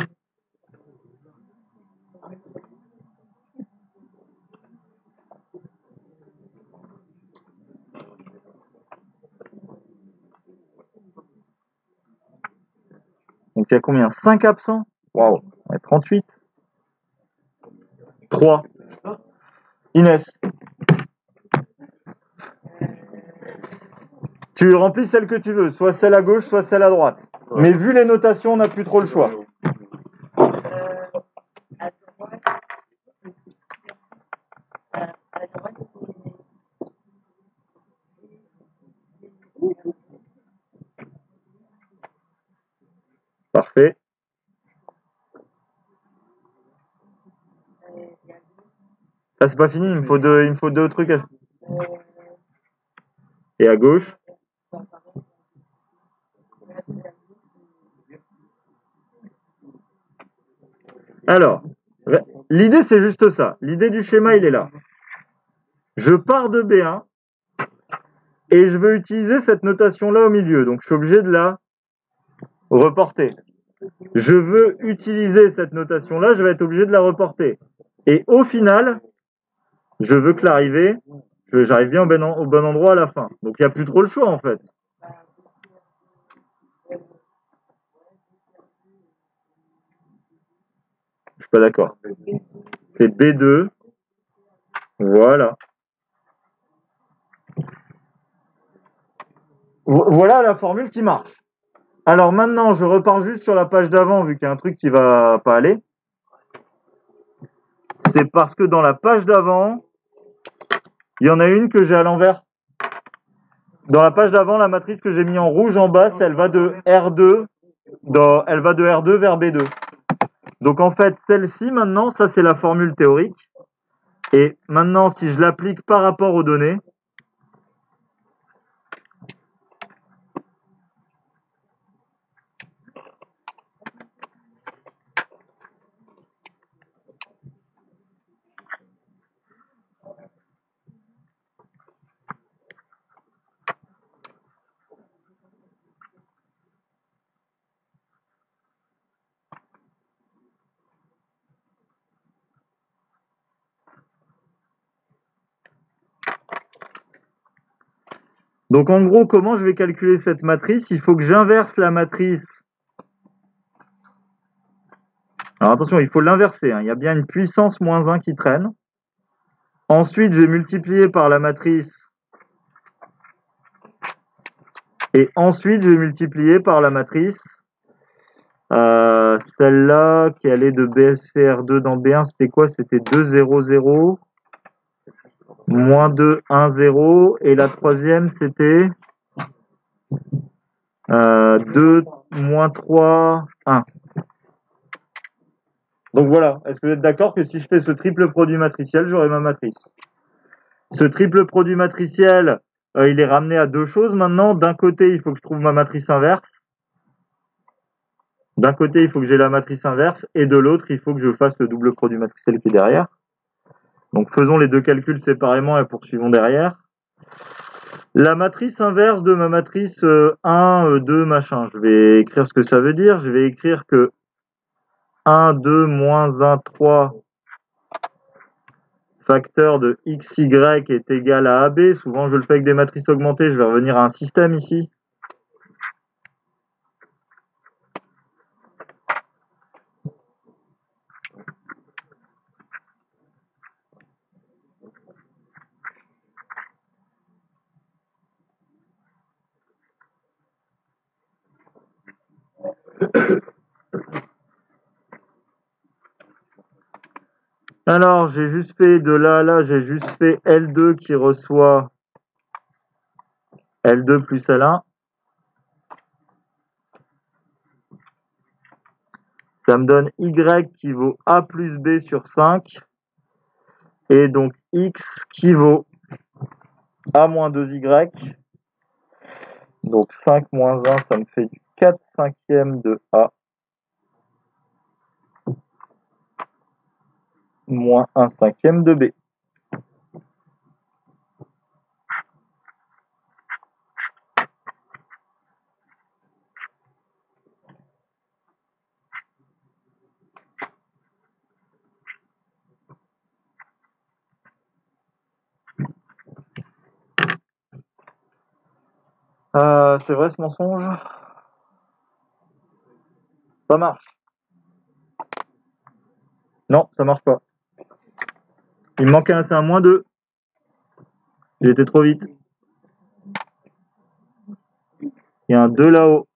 donc il y a combien? cinq absents? Waouh, trente-huit. trois. Inès. Tu remplis celle que tu veux, soit celle à gauche, soit celle à droite. Mais vu les notations, on n'a plus trop le choix. Parfait. Ça, c'est pas fini, il me faut deux, il me faut deux trucs. À... Et à gauche. Alors, l'idée, c'est juste ça. L'idée du schéma, il est là. Je pars de B un et je veux utiliser cette notation-là au milieu. Donc, je suis obligé de la reporter. Je veux utiliser cette notation-là, je vais être obligé de la reporter. Et au final, je veux que l'arrivée, j'arrive bien au bon, au bon endroit à la fin. Donc, il n'y a plus trop le choix, en fait. Je suis pas d'accord. C'est B deux. Voilà. Voilà la formule qui marche. Alors maintenant, je repars juste sur la page d'avant, vu qu'il y a un truc qui va pas aller. C'est parce que dans la page d'avant, il y en a une que j'ai à l'envers. Dans la page d'avant, la matrice que j'ai mis en rouge en bas, elle va de R deux, dans, elle va de R deux vers B deux. Donc en fait, celle-ci, maintenant, ça c'est la formule théorique. Et maintenant, si je l'applique par rapport aux données, donc en gros, comment je vais calculer cette matrice? Il faut que j'inverse la matrice. Alors attention, il faut l'inverser, hein. Il y a bien une puissance moins un qui traîne. Ensuite, je vais multiplier par la matrice. Et ensuite, je vais multiplier par la matrice. Euh, celle-là, qui allait de B S C R deux dans B un, c'était quoi? C'était deux, zéro, zéro. Moins deux, un, zéro. Et la troisième, c'était euh, deux, moins trois, un. Donc voilà. Est-ce que vous êtes d'accord que si je fais ce triple produit matriciel, j'aurai ma matrice? Ce triple produit matriciel, euh, il est ramené à deux choses maintenant. D'un côté, il faut que je trouve ma matrice inverse. D'un côté, il faut que j'ai la matrice inverse. Et de l'autre, il faut que je fasse le double produit matriciel qui est derrière. Donc faisons les deux calculs séparément et poursuivons derrière. La matrice inverse de ma matrice un, deux, machin. Je vais écrire ce que ça veut dire. Je vais écrire que un, deux, moins un, trois facteur de xy est égal à A B. Souvent, je le fais avec des matrices augmentées. Je vais revenir à un système ici. Alors, j'ai juste fait de là à là, j'ai juste fait L deux qui reçoit L deux plus L un. Ça me donne Y qui vaut A plus B sur cinq. Et donc X qui vaut A moins deux Y. Donc cinq moins un, ça me fait du quatre cinquièmes de A moins un cinquième de B. Euh, c'est vrai ce mensonge? Ça marche. Non, ça marche pas. Il me manquait un, c'est un moins deux. J'ai été trop vite. Il y a un deux là-haut.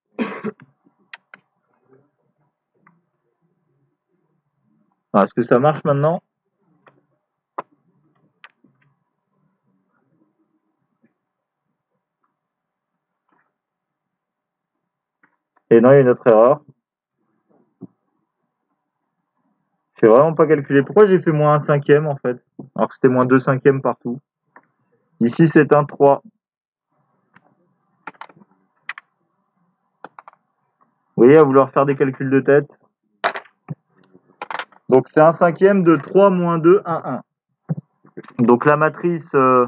Ah, est-ce que ça marche maintenant? Et non, il y a une autre erreur. J'ai vraiment pas calculé. Pourquoi j'ai fait moins un cinquième en fait? Alors que c'était moins deux cinquièmes partout. Ici c'est un trois. Vous voyez, à vouloir faire des calculs de tête. Donc c'est un cinquième de trois moins deux, un, un. Donc la matrice... Euh...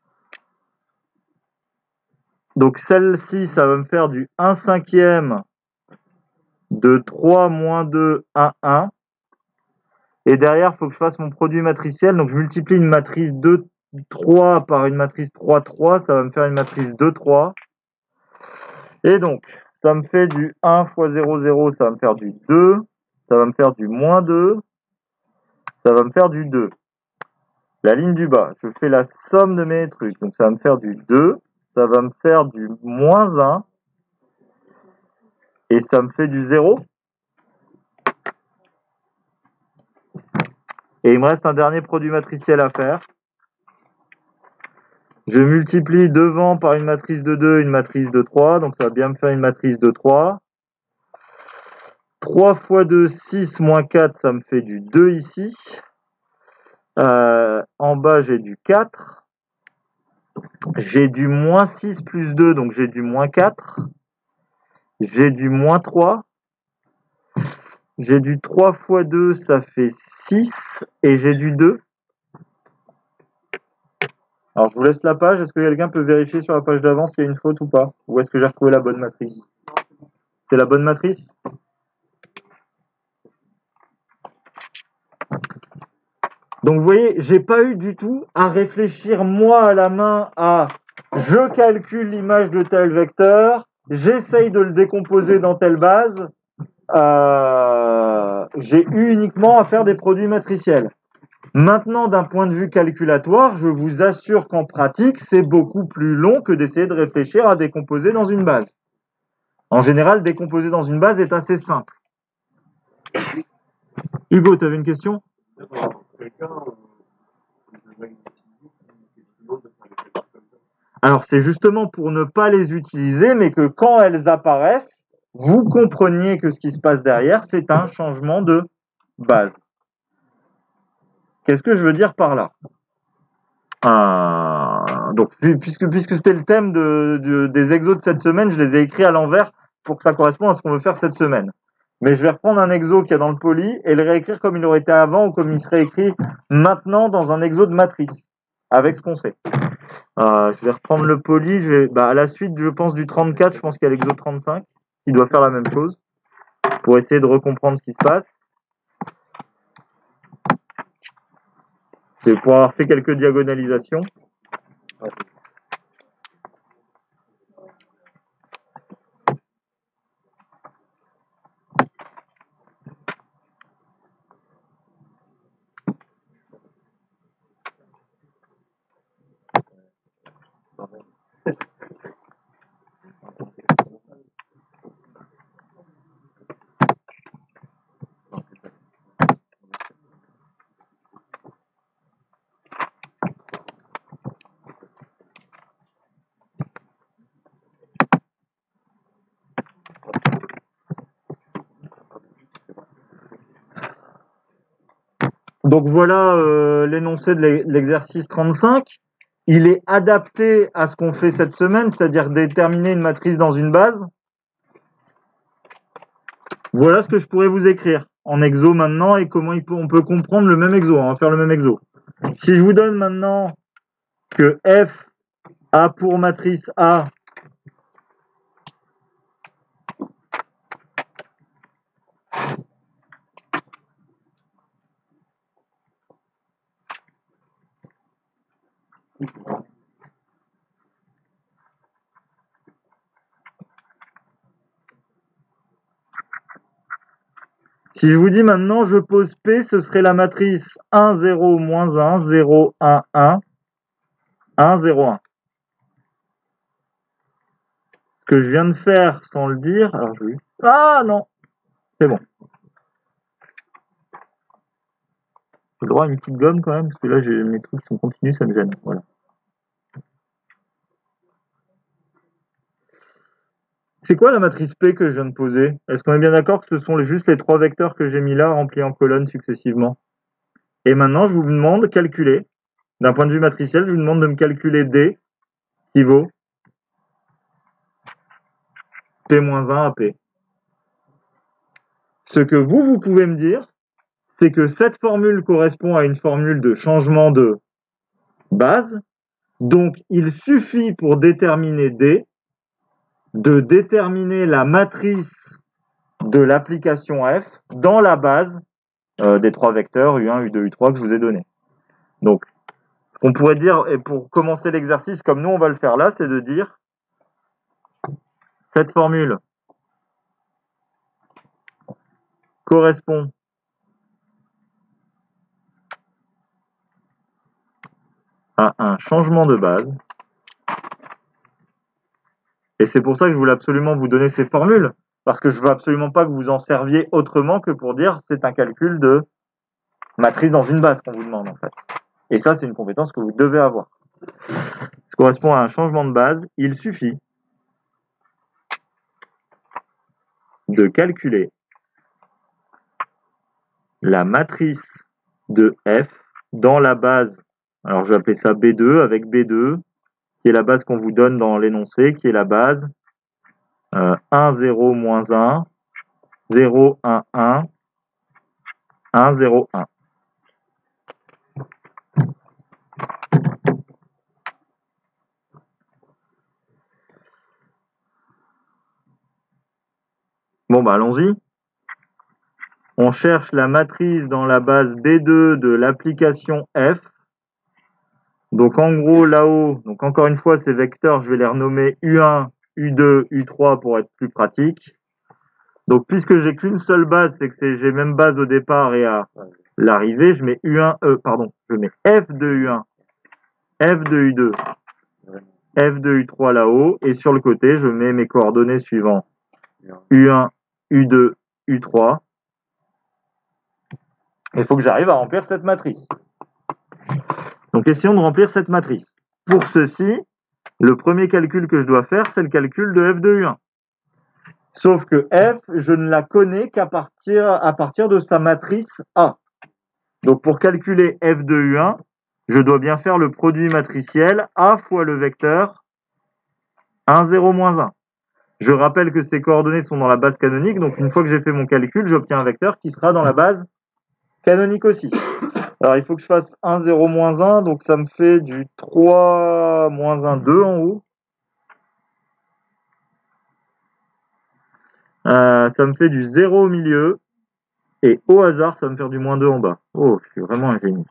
Donc celle-ci, ça va me faire du un cinquième de trois moins deux, un, un. Et derrière, il faut que je fasse mon produit matriciel. Donc je multiplie une matrice deux, trois par une matrice trois, trois. Ça va me faire une matrice deux, trois. Et donc, ça me fait du un fois zéro, zéro, ça va me faire du deux. Ça va me faire du moins deux. Ça va me faire du deux. La ligne du bas, je fais la somme de mes trucs. Donc ça va me faire du deux. Ça va me faire du moins un. Et ça me fait du zéro. Et il me reste un dernier produit matriciel à faire. Je multiplie devant par une matrice de deux, une matrice de trois. Donc ça va bien me faire une matrice de trois. trois fois deux, six moins quatre, ça me fait du deux ici. Euh, en bas, j'ai du quatre. J'ai du moins six plus deux, donc j'ai du moins quatre. J'ai du moins trois. J'ai du trois fois deux, ça fait six. Et j'ai du deux. Alors, je vous laisse la page. Est-ce que quelqu'un peut vérifier sur la page d'avant s'il y a une faute ou pas? Ou est-ce que j'ai retrouvé la bonne matrice? C'est la bonne matrice? Donc, vous voyez, j'ai pas eu du tout à réfléchir, moi, à la main, à je calcule l'image de tel vecteur, j'essaye de le décomposer dans telle base. Euh, j'ai eu uniquement à faire des produits matriciels. Maintenant, d'un point de vue calculatoire, je vous assure qu'en pratique, c'est beaucoup plus long que d'essayer de réfléchir à décomposer dans une base. En général, décomposer dans une base est assez simple. Hugo, tu avais une question? Alors, c'est justement pour ne pas les utiliser, mais que quand elles apparaissent, vous compreniez que ce qui se passe derrière, c'est un changement de base. Qu'est-ce que je veux dire par là? Euh, donc, puisque, puisque c'était le thème de, de, des exos de cette semaine, je les ai écrits à l'envers pour que ça corresponde à ce qu'on veut faire cette semaine. Mais je vais reprendre un exo qu'il y a dans le poly et le réécrire comme il aurait été avant ou comme il serait écrit maintenant dans un exo de matrice, avec ce qu'on sait. Euh, je vais reprendre le poly, je vais, bah, à la suite, je pense, du trente-quatre, je pense qu'il y a l'exo trente-cinq qui doit faire la même chose pour essayer de recomprendre ce qui se passe. Je vais pouvoir avoir fait quelques diagonalisations. Donc voilà euh, l'énoncé de l'exercice trente-cinq. il est adapté à ce qu'on fait cette semaine, c'est-à-dire déterminer une matrice dans une base. Voilà ce que je pourrais vous écrire en exo maintenant et comment il peut, on peut comprendre le même exo. On va faire le même exo. Si je vous donne maintenant que F a pour matrice A si je vous dis maintenant, je pose P, ce serait la matrice un, zéro, moins un, zéro, un, un, un, zéro, un. Ce que je viens de faire sans le dire, alors je vais... Ah non, c'est bon. J'ai le droit à une petite gomme quand même, parce que là, j'ai mes trucs sont continus, ça me gêne. Voilà. C'est quoi la matrice P que je viens de poser? Est-ce qu'on est bien d'accord que ce sont juste les trois vecteurs que j'ai mis là, remplis en colonnes successivement? Et maintenant, je vous demande de calculer, d'un point de vue matriciel, je vous demande de me calculer D, qui vaut P moins un à P. Ce que vous, vous pouvez me dire, c'est que cette formule correspond à une formule de changement de base. Donc, il suffit pour déterminer D de déterminer la matrice de l'application F dans la base euh, des trois vecteurs U un, U deux, U trois que je vous ai donnés. Donc, on pourrait dire, et pour commencer l'exercice comme nous on va le faire là, c'est de dire cette formule correspond à un changement de base. Et c'est pour ça que je voulais absolument vous donner ces formules, parce que je veux absolument pas que vous en serviez autrement que pour dire c'est un calcul de matrice dans une base qu'on vous demande en fait. Et ça, c'est une compétence que vous devez avoir. Ça correspond à un changement de base. Il suffit de calculer la matrice de F dans la base. Alors, je vais appeler ça B deux avec B deux, qui est la base qu'on vous donne dans l'énoncé, qui est la base euh, un, zéro, moins un, zéro, un, un, un, zéro, un. Bon, bah, allons-y. On cherche la matrice dans la base B deux de l'application F. Donc, en gros, là-haut, donc encore une fois, ces vecteurs, je vais les renommer U un, U deux, U trois pour être plus pratique. Donc, puisque j'ai qu'une seule base, c'est que j'ai même base au départ et à l'arrivée, je mets U un, euh, pardon, je mets F de U un, F de U deux, F de U trois là-haut, et sur le côté, je mets mes coordonnées suivantes. U un, U deux, U trois. Il faut que j'arrive à remplir cette matrice. Donc, essayons de remplir cette matrice. Pour ceci, le premier calcul que je dois faire, c'est le calcul de F de U un. Sauf que F, je ne la connais qu'à partir, à partir de sa matrice A. Donc, pour calculer F de U un, je dois bien faire le produit matriciel A fois le vecteur un, zéro, moins un. Je rappelle que ces coordonnées sont dans la base canonique, donc une fois que j'ai fait mon calcul, j'obtiens un vecteur qui sera dans la base canonique aussi. Alors, il faut que je fasse un, zéro, moins un, donc ça me fait du trois, moins un, deux en haut. Euh, ça me fait du zéro au milieu, et au hasard, ça va me faire du moins deux en bas. Oh, je suis vraiment un génie.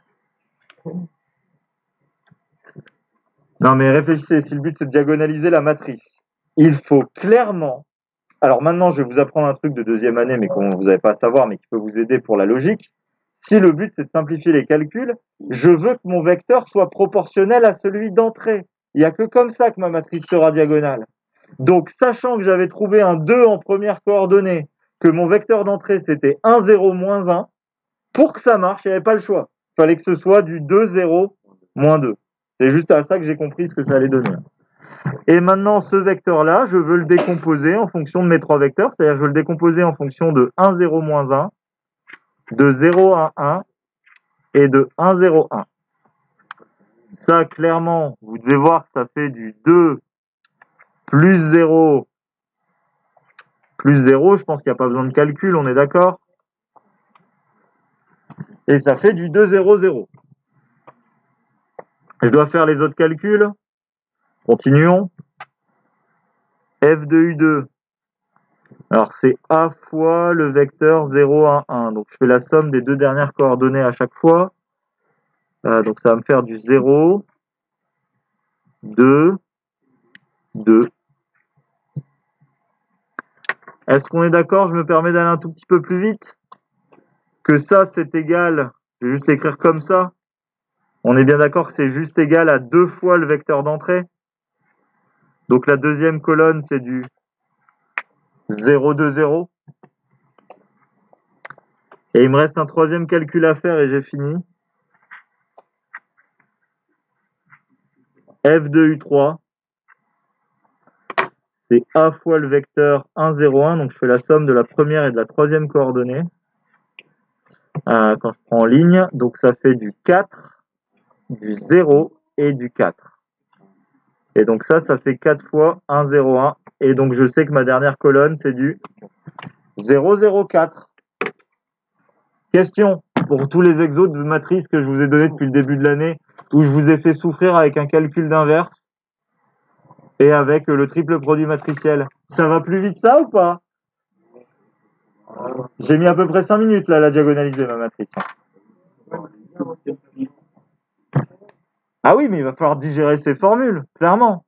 Non, mais réfléchissez, si le but c'est de diagonaliser la matrice, il faut clairement... Alors maintenant, je vais vous apprendre un truc de deuxième année, mais que vous n'avez pas à savoir, mais qui peut vous aider pour la logique. Si le but c'est de simplifier les calculs, je veux que mon vecteur soit proportionnel à celui d'entrée. Il n'y a que comme ça que ma matrice sera diagonale. Donc, sachant que j'avais trouvé un deux en première coordonnée, que mon vecteur d'entrée c'était un, zéro, moins un, pour que ça marche, il n'y avait pas le choix. Il fallait que ce soit du deux, zéro, moins deux. C'est juste à ça que j'ai compris ce que ça allait donner. Et maintenant, ce vecteur-là, je veux le décomposer en fonction de mes trois vecteurs, c'est-à-dire je veux le décomposer en fonction de un, zéro, moins un, de zéro, un, un et de un, zéro, un. Ça, clairement, vous devez voir que ça fait du deux plus zéro plus zéro. Je pense qu'il n'y a pas besoin de calcul, on est d'accord? Et ça fait du deux, zéro, zéro. Je dois faire les autres calculs. Continuons. F de U deux. Alors, c'est A fois le vecteur zéro, un, un. Donc, je fais la somme des deux dernières coordonnées à chaque fois. Euh, donc, ça va me faire du zéro, deux, deux. Est-ce qu'on est d'accord? Je me permets d'aller un tout petit peu plus vite. Que ça, c'est égal, je vais juste l'écrire comme ça. On est bien d'accord que c'est juste égal à deux fois le vecteur d'entrée. Donc la deuxième colonne, c'est du zéro, deux, zéro. Et il me reste un troisième calcul à faire et j'ai fini. F de U trois, c'est A fois le vecteur un, zéro, un. Donc je fais la somme de la première et de la troisième coordonnée. Euh, quand je prends en ligne, donc ça fait du quatre, du zéro et du quatre. Et donc ça, ça fait quatre fois un, zéro, un. Et donc je sais que ma dernière colonne, c'est du zéro, zéro, quatre. Question pour tous les exos de matrice que je vous ai donnés depuis le début de l'année, où je vous ai fait souffrir avec un calcul d'inverse et avec le triple produit matriciel. Ça va plus vite ça ou pas? J'ai mis à peu près cinq minutes là à la diagonaliser ma matrice. Ah oui, mais il va falloir digérer ces formules, clairement.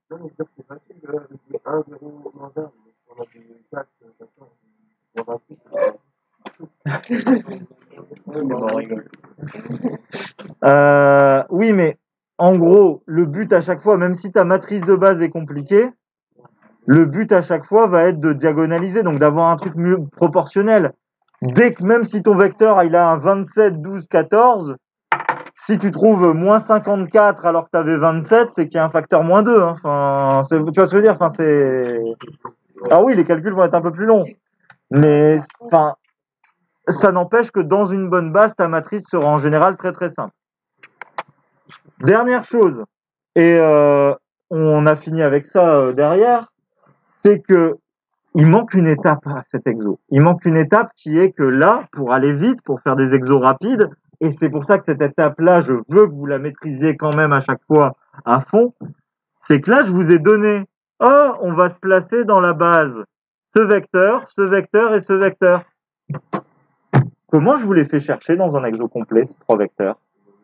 Euh, oui, mais en gros, le but à chaque fois, même si ta matrice de base est compliquée, le but à chaque fois va être de diagonaliser, donc d'avoir un truc mieux proportionnel. Dès que, même si ton vecteur il a un vingt-sept, douze, quatorze, si tu trouves moins cinquante-quatre alors que tu avais vingt-sept, c'est qu'il y a un facteur moins deux. Hein. Enfin, tu vois ce que je veux dire? Enfin, c'est... Ah oui, les calculs vont être un peu plus longs. Mais enfin, ça n'empêche que dans une bonne base, ta matrice sera en général très très simple. Dernière chose, et euh, on a fini avec ça euh, derrière, c'est que il manque une étape à cet exo. Il manque une étape qui est que là, pour aller vite, pour faire des exos rapides, et c'est pour ça que cette étape-là, je veux que vous la maîtrisiez quand même à chaque fois à fond, c'est que là, je vous ai donné, oh, on va se placer dans la base, ce vecteur, ce vecteur et ce vecteur. Comment je vous les fais chercher dans un exo complet, ces trois vecteurs?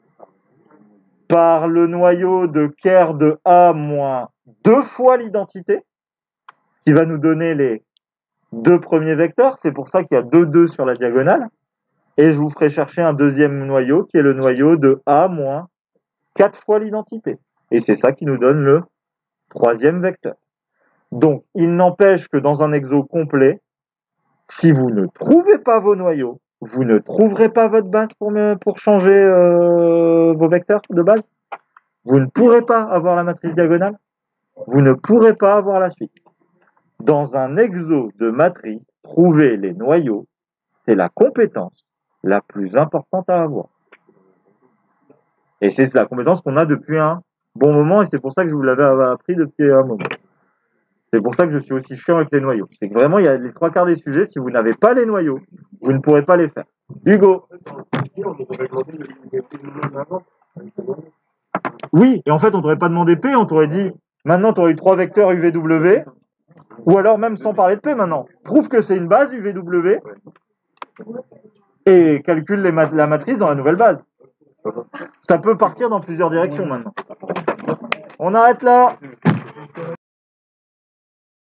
Par le noyau de Kerr de A moins deux fois l'identité, qui va nous donner les deux premiers vecteurs. C'est pour ça qu'il y a deux deux sur la diagonale. Et je vous ferai chercher un deuxième noyau, qui est le noyau de A moins quatre fois l'identité. Et c'est ça qui nous donne le troisième vecteur. Donc, il n'empêche que dans un exo complet, si vous ne trouvez pas vos noyaux, vous ne trouverez pas votre base pour, me, pour changer euh, vos vecteurs de base. Vous ne pourrez pas avoir la matrice diagonale. Vous ne pourrez pas avoir la suite. Dans un exo de matrice, trouver les noyaux, c'est la compétence la plus importante à avoir. Et c'est la compétence qu'on a depuis un bon moment, et c'est pour ça que je vous l'avais appris depuis un moment. C'est pour ça que je suis aussi chiant avec les noyaux. C'est que vraiment, il y a les trois quarts des sujets, si vous n'avez pas les noyaux, vous ne pourrez pas les faire. Hugo. Oui, et en fait, on t'aurait pas demandé P, on t'aurait dit, maintenant, tu aurais eu trois vecteurs U V W, ou alors même sans parler de P maintenant. Prouve que c'est une base U V W, et calcule les mat- la matrice dans la nouvelle base. Ça peut partir dans plusieurs directions maintenant. On arrête là.